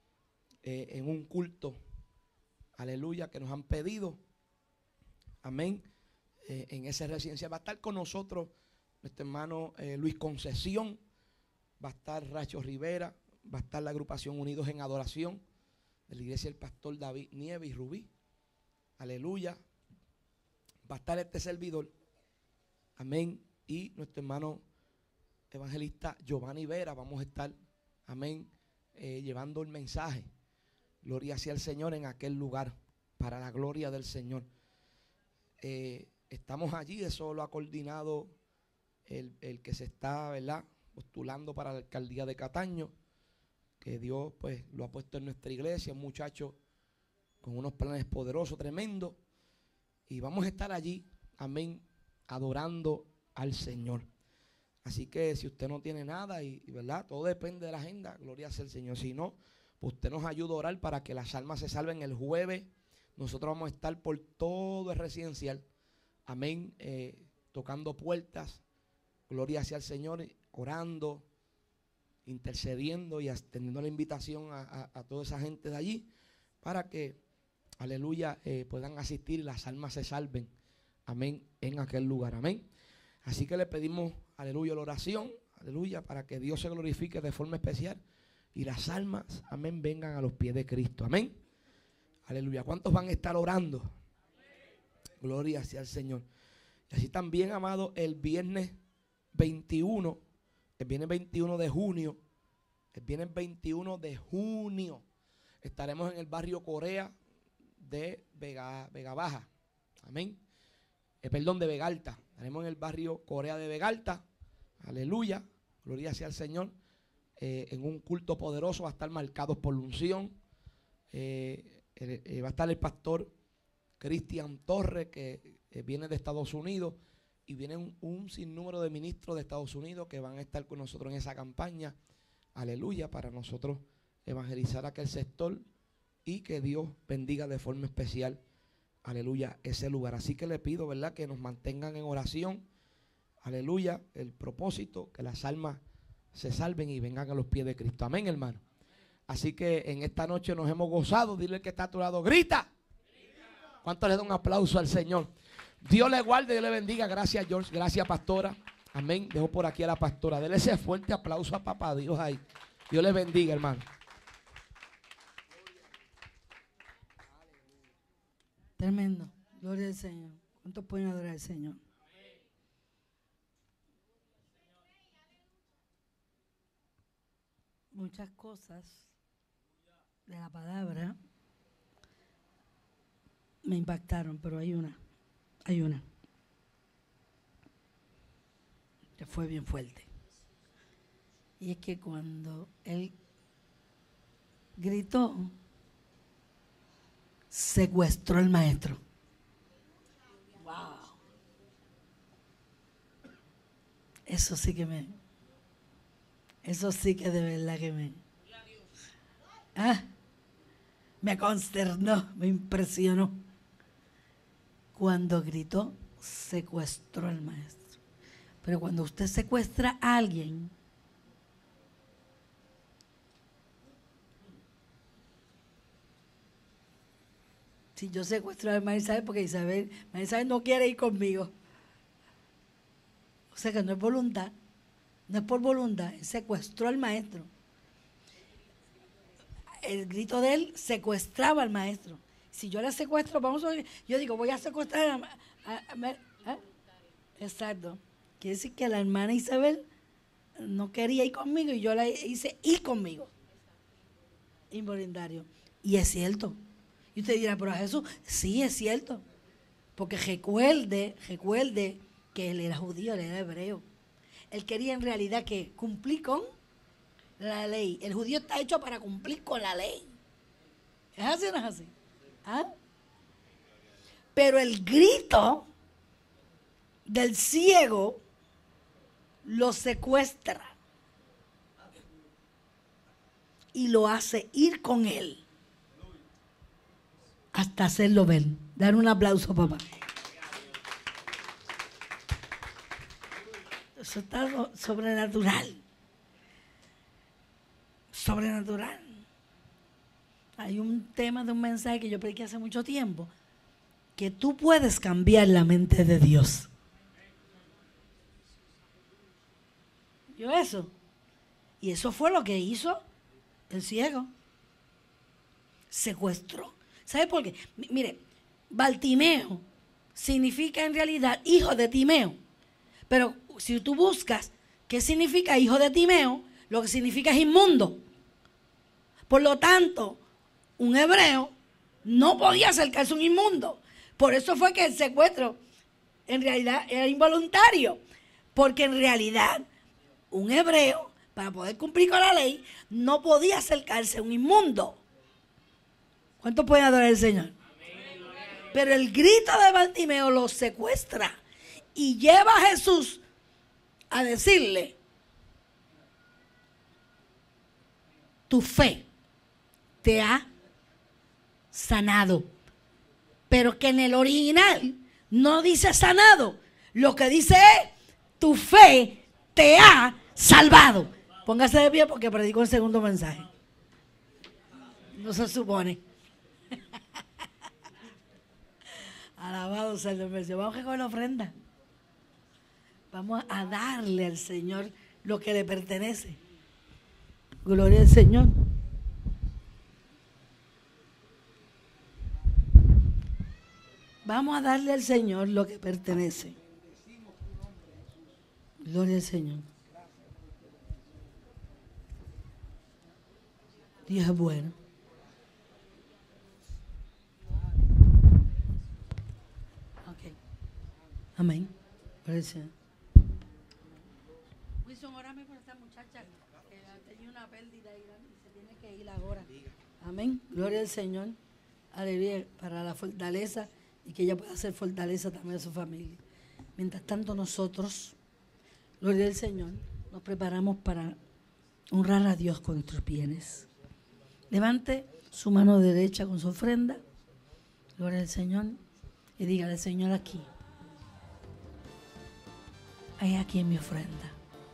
Speaker 2: En un culto, aleluya, que nos han pedido, amén, en esa residencia. Va a estar con nosotros nuestro hermano Luis Concesión, va a estar Racho Rivera, va a estar la agrupación Unidos en Adoración de la iglesia del pastor David Nieves y Rubí, aleluya. Va a estar este servidor, amén, y nuestro hermano evangelista Giovanni Vera. Vamos a estar, amén, llevando el mensaje, gloria sea al Señor, en aquel lugar, para la gloria del Señor. Estamos allí, eso lo ha coordinado el que se está, ¿verdad?, postulando para la alcaldía de Cataño, que Dios pues lo ha puesto en nuestra iglesia, un muchacho con unos planes poderosos, tremendos, y vamos a estar allí, amén, adorando al Señor. Así que si usted no tiene nada, y verdad, todo depende de la agenda, gloria sea al Señor. Si no, pues usted nos ayuda a orar para que las almas se salven. El jueves nosotros vamos a estar por todo el residencial, amén, tocando puertas, gloria sea al Señor, orando, intercediendo y extendiendo la invitación a toda esa gente de allí, para que, aleluya, puedan asistir y las almas se salven, amén, en aquel lugar, amén. Así que le pedimos, aleluya, la oración, aleluya, para que Dios se glorifique de forma especial y las almas, amén, vengan a los pies de Cristo, amén. Aleluya. ¿Cuántos van a estar orando? Gloria sea al Señor. Y así también, amado, el viernes 21 de junio, estaremos en el barrio Corea de Vega Baja, amén. De Vega Alta. Estaremos en el barrio Corea de Vega Alta, aleluya, gloria sea al Señor, en un culto poderoso. Va a estar marcados por la unción. Va a estar el pastor Cristian Torres, que viene de Estados Unidos, y vienen un sinnúmero de ministros de Estados Unidos que van a estar con nosotros en esa campaña, aleluya, para nosotros evangelizar aquel sector y que Dios bendiga de forma especial, aleluya, ese lugar. Así que le pido, ¿verdad?, que nos mantengan en oración, aleluya, el propósito, que las almas se salven y vengan a los pies de Cristo, amén, hermano. Así que en esta noche nos hemos gozado. Dile que está a tu lado, grita. ¿Cuánto le da un aplauso al Señor? Dios le guarde, Dios le bendiga. Gracias, George, gracias, pastora. Amén. Dejo por aquí a la pastora. Dele ese fuerte aplauso a papá Dios ahí. Dios le bendiga, hermano.
Speaker 1: Tremendo. Gloria al Señor. ¿Cuántos pueden adorar al Señor? Muchas cosas de la palabra me impactaron, pero hay una que fue bien fuerte. Y es que cuando él gritó, secuestró al maestro. Wow. Eso sí que de verdad que me consternó, me impresionó. Cuando gritó, secuestró al maestro. Pero cuando usted secuestra a alguien, si yo secuestro a María Isabel, porque María Isabel no quiere ir conmigo. O sea que no es voluntad, no es por voluntad, él secuestró al maestro. El grito de él secuestraba al maestro. Si yo la secuestro, yo digo, voy a secuestrar Exacto. Quiere decir que la hermana Isabel no quería ir conmigo y yo la hice ir conmigo. Involuntario. Y es cierto. Y usted dirá, pero Jesús, sí es cierto. Porque recuerde que él era judío, él era hebreo. Él quería en realidad que cumplir con la ley. El judío está hecho para cumplir con la ley. ¿Es así o no es así? ¿Ah? Pero el grito del ciego lo secuestra y lo hace ir con él hasta hacerlo ver. Dar un aplauso, papá. Eso está sobrenatural. Sobrenatural. Hay un tema de un mensaje que yo prediqué hace mucho tiempo, que tú puedes cambiar la mente de Dios. ¿Yo eso? Y eso fue lo que hizo el ciego. Secuestró. ¿Sabe por qué? Mire, Bartimeo significa en realidad hijo de Timeo. Pero si tú buscas qué significa hijo de Timeo, lo que significa es inmundo. Por lo tanto, un hebreo no podía acercarse a un inmundo. Por eso fue que el secuestro en realidad era involuntario. Porque en realidad un hebreo, para poder cumplir con la ley, no podía acercarse a un inmundo. ¿Cuántos pueden adorar al Señor? Pero el grito de Bartimeo lo secuestra y lleva a Jesús a decirle: tu fe te ha sanado. Pero que en el original no dice sanado. Lo que dice es: tu fe te ha salvado. Póngase de pie porque predico el segundo mensaje. No se supone. Alabado sea el nombre del Señor. Vamos a recoger la ofrenda. Vamos a darle al Señor lo que le pertenece. Gloria al Señor. Vamos a darle al Señor lo que pertenece. Gloria al Señor. Dios es bueno. Ok. Amén. Gloria al Señor. Wilson, órame por esta muchacha que ha tenido una pérdida y se tiene que ir ahora. Amén. Gloria al Señor. Aleluya. Para la fortaleza y que ella pueda hacer fortaleza también a su familia. Mientras tanto nosotros, gloria al Señor, nos preparamos para honrar a Dios con nuestros bienes. Levante su mano derecha con su ofrenda, gloria al Señor, y dígale: Señor, aquí, he aquí mi ofrenda,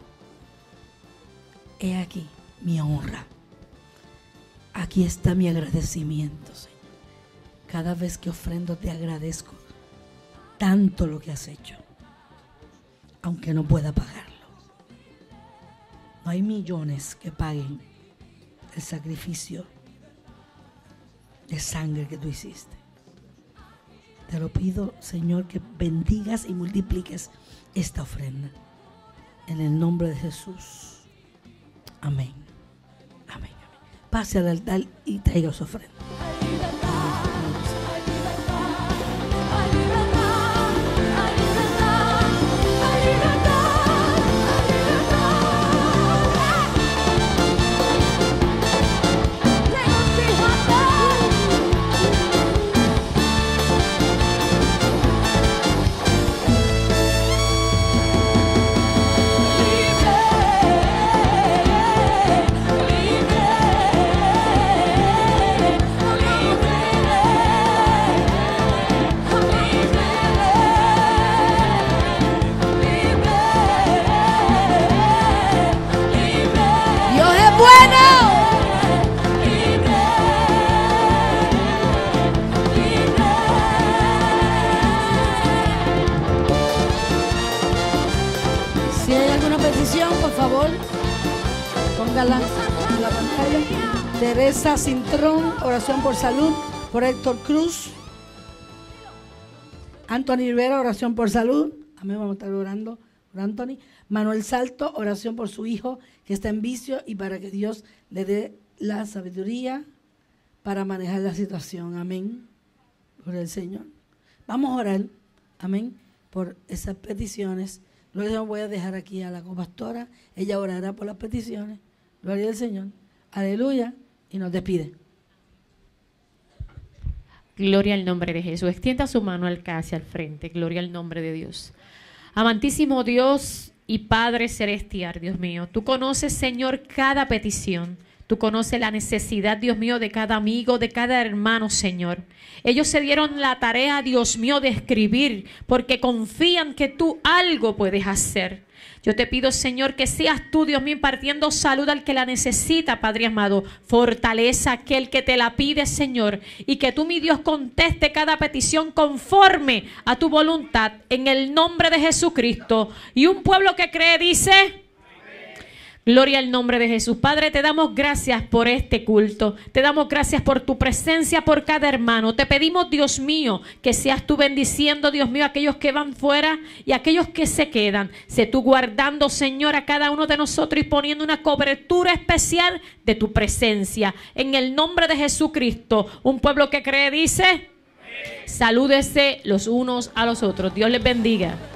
Speaker 1: he aquí mi honra, aquí está mi agradecimiento, Señor. Cada vez que ofrendo te agradezco tanto lo que has hecho, aunque no pueda pagarlo. No hay millones que paguen el sacrificio de sangre que tú hiciste. Te lo pido, Señor, que bendigas y multipliques esta ofrenda. En el nombre de Jesús. Amén. Amén. Amén. Pase al altar y traiga su ofrenda. Si hay alguna petición, por favor, póngala en la pantalla. Teresa Cintrón, oración por salud, por Héctor Cruz. Anthony Rivera, oración por salud. Amén, vamos a estar orando por Anthony. Manuel Salto, oración por su hijo que está en vicio y para que Dios le dé la sabiduría para manejar la situación. Amén. Por el Señor. Vamos a orar. Amén. Por esas peticiones. Luego voy a dejar aquí a la copastora. Ella orará por las peticiones. Gloria al Señor. Aleluya. Y nos despide.
Speaker 4: Gloria al nombre de Jesús. Extienda su mano hacia el frente. Gloria al nombre de Dios. Amantísimo Dios y Padre celestial, Dios mío. Tú conoces, Señor, cada petición. Tú conoces la necesidad, Dios mío, de cada amigo, de cada hermano, Señor. Ellos se dieron la tarea, Dios mío, de escribir porque confían que tú algo puedes hacer. Yo te pido, Señor, que seas tú, Dios mío, impartiendo salud al que la necesita, Padre amado. Fortaleza a aquel que te la pide, Señor. Y que tú, mi Dios, conteste cada petición conforme a tu voluntad. En el nombre de Jesucristo. Y un pueblo que cree dice... Gloria al nombre de Jesús. Padre, te damos gracias por este culto. Te damos gracias por tu presencia, por cada hermano. Te pedimos, Dios mío, que seas tú bendiciendo, Dios mío, a aquellos que van fuera y a aquellos que se quedan. Sé tú guardando, Señor, a cada uno de nosotros y poniendo una cobertura especial de tu presencia. En el nombre de Jesucristo, un pueblo que cree dice, salúdese los unos a los otros. Dios les bendiga.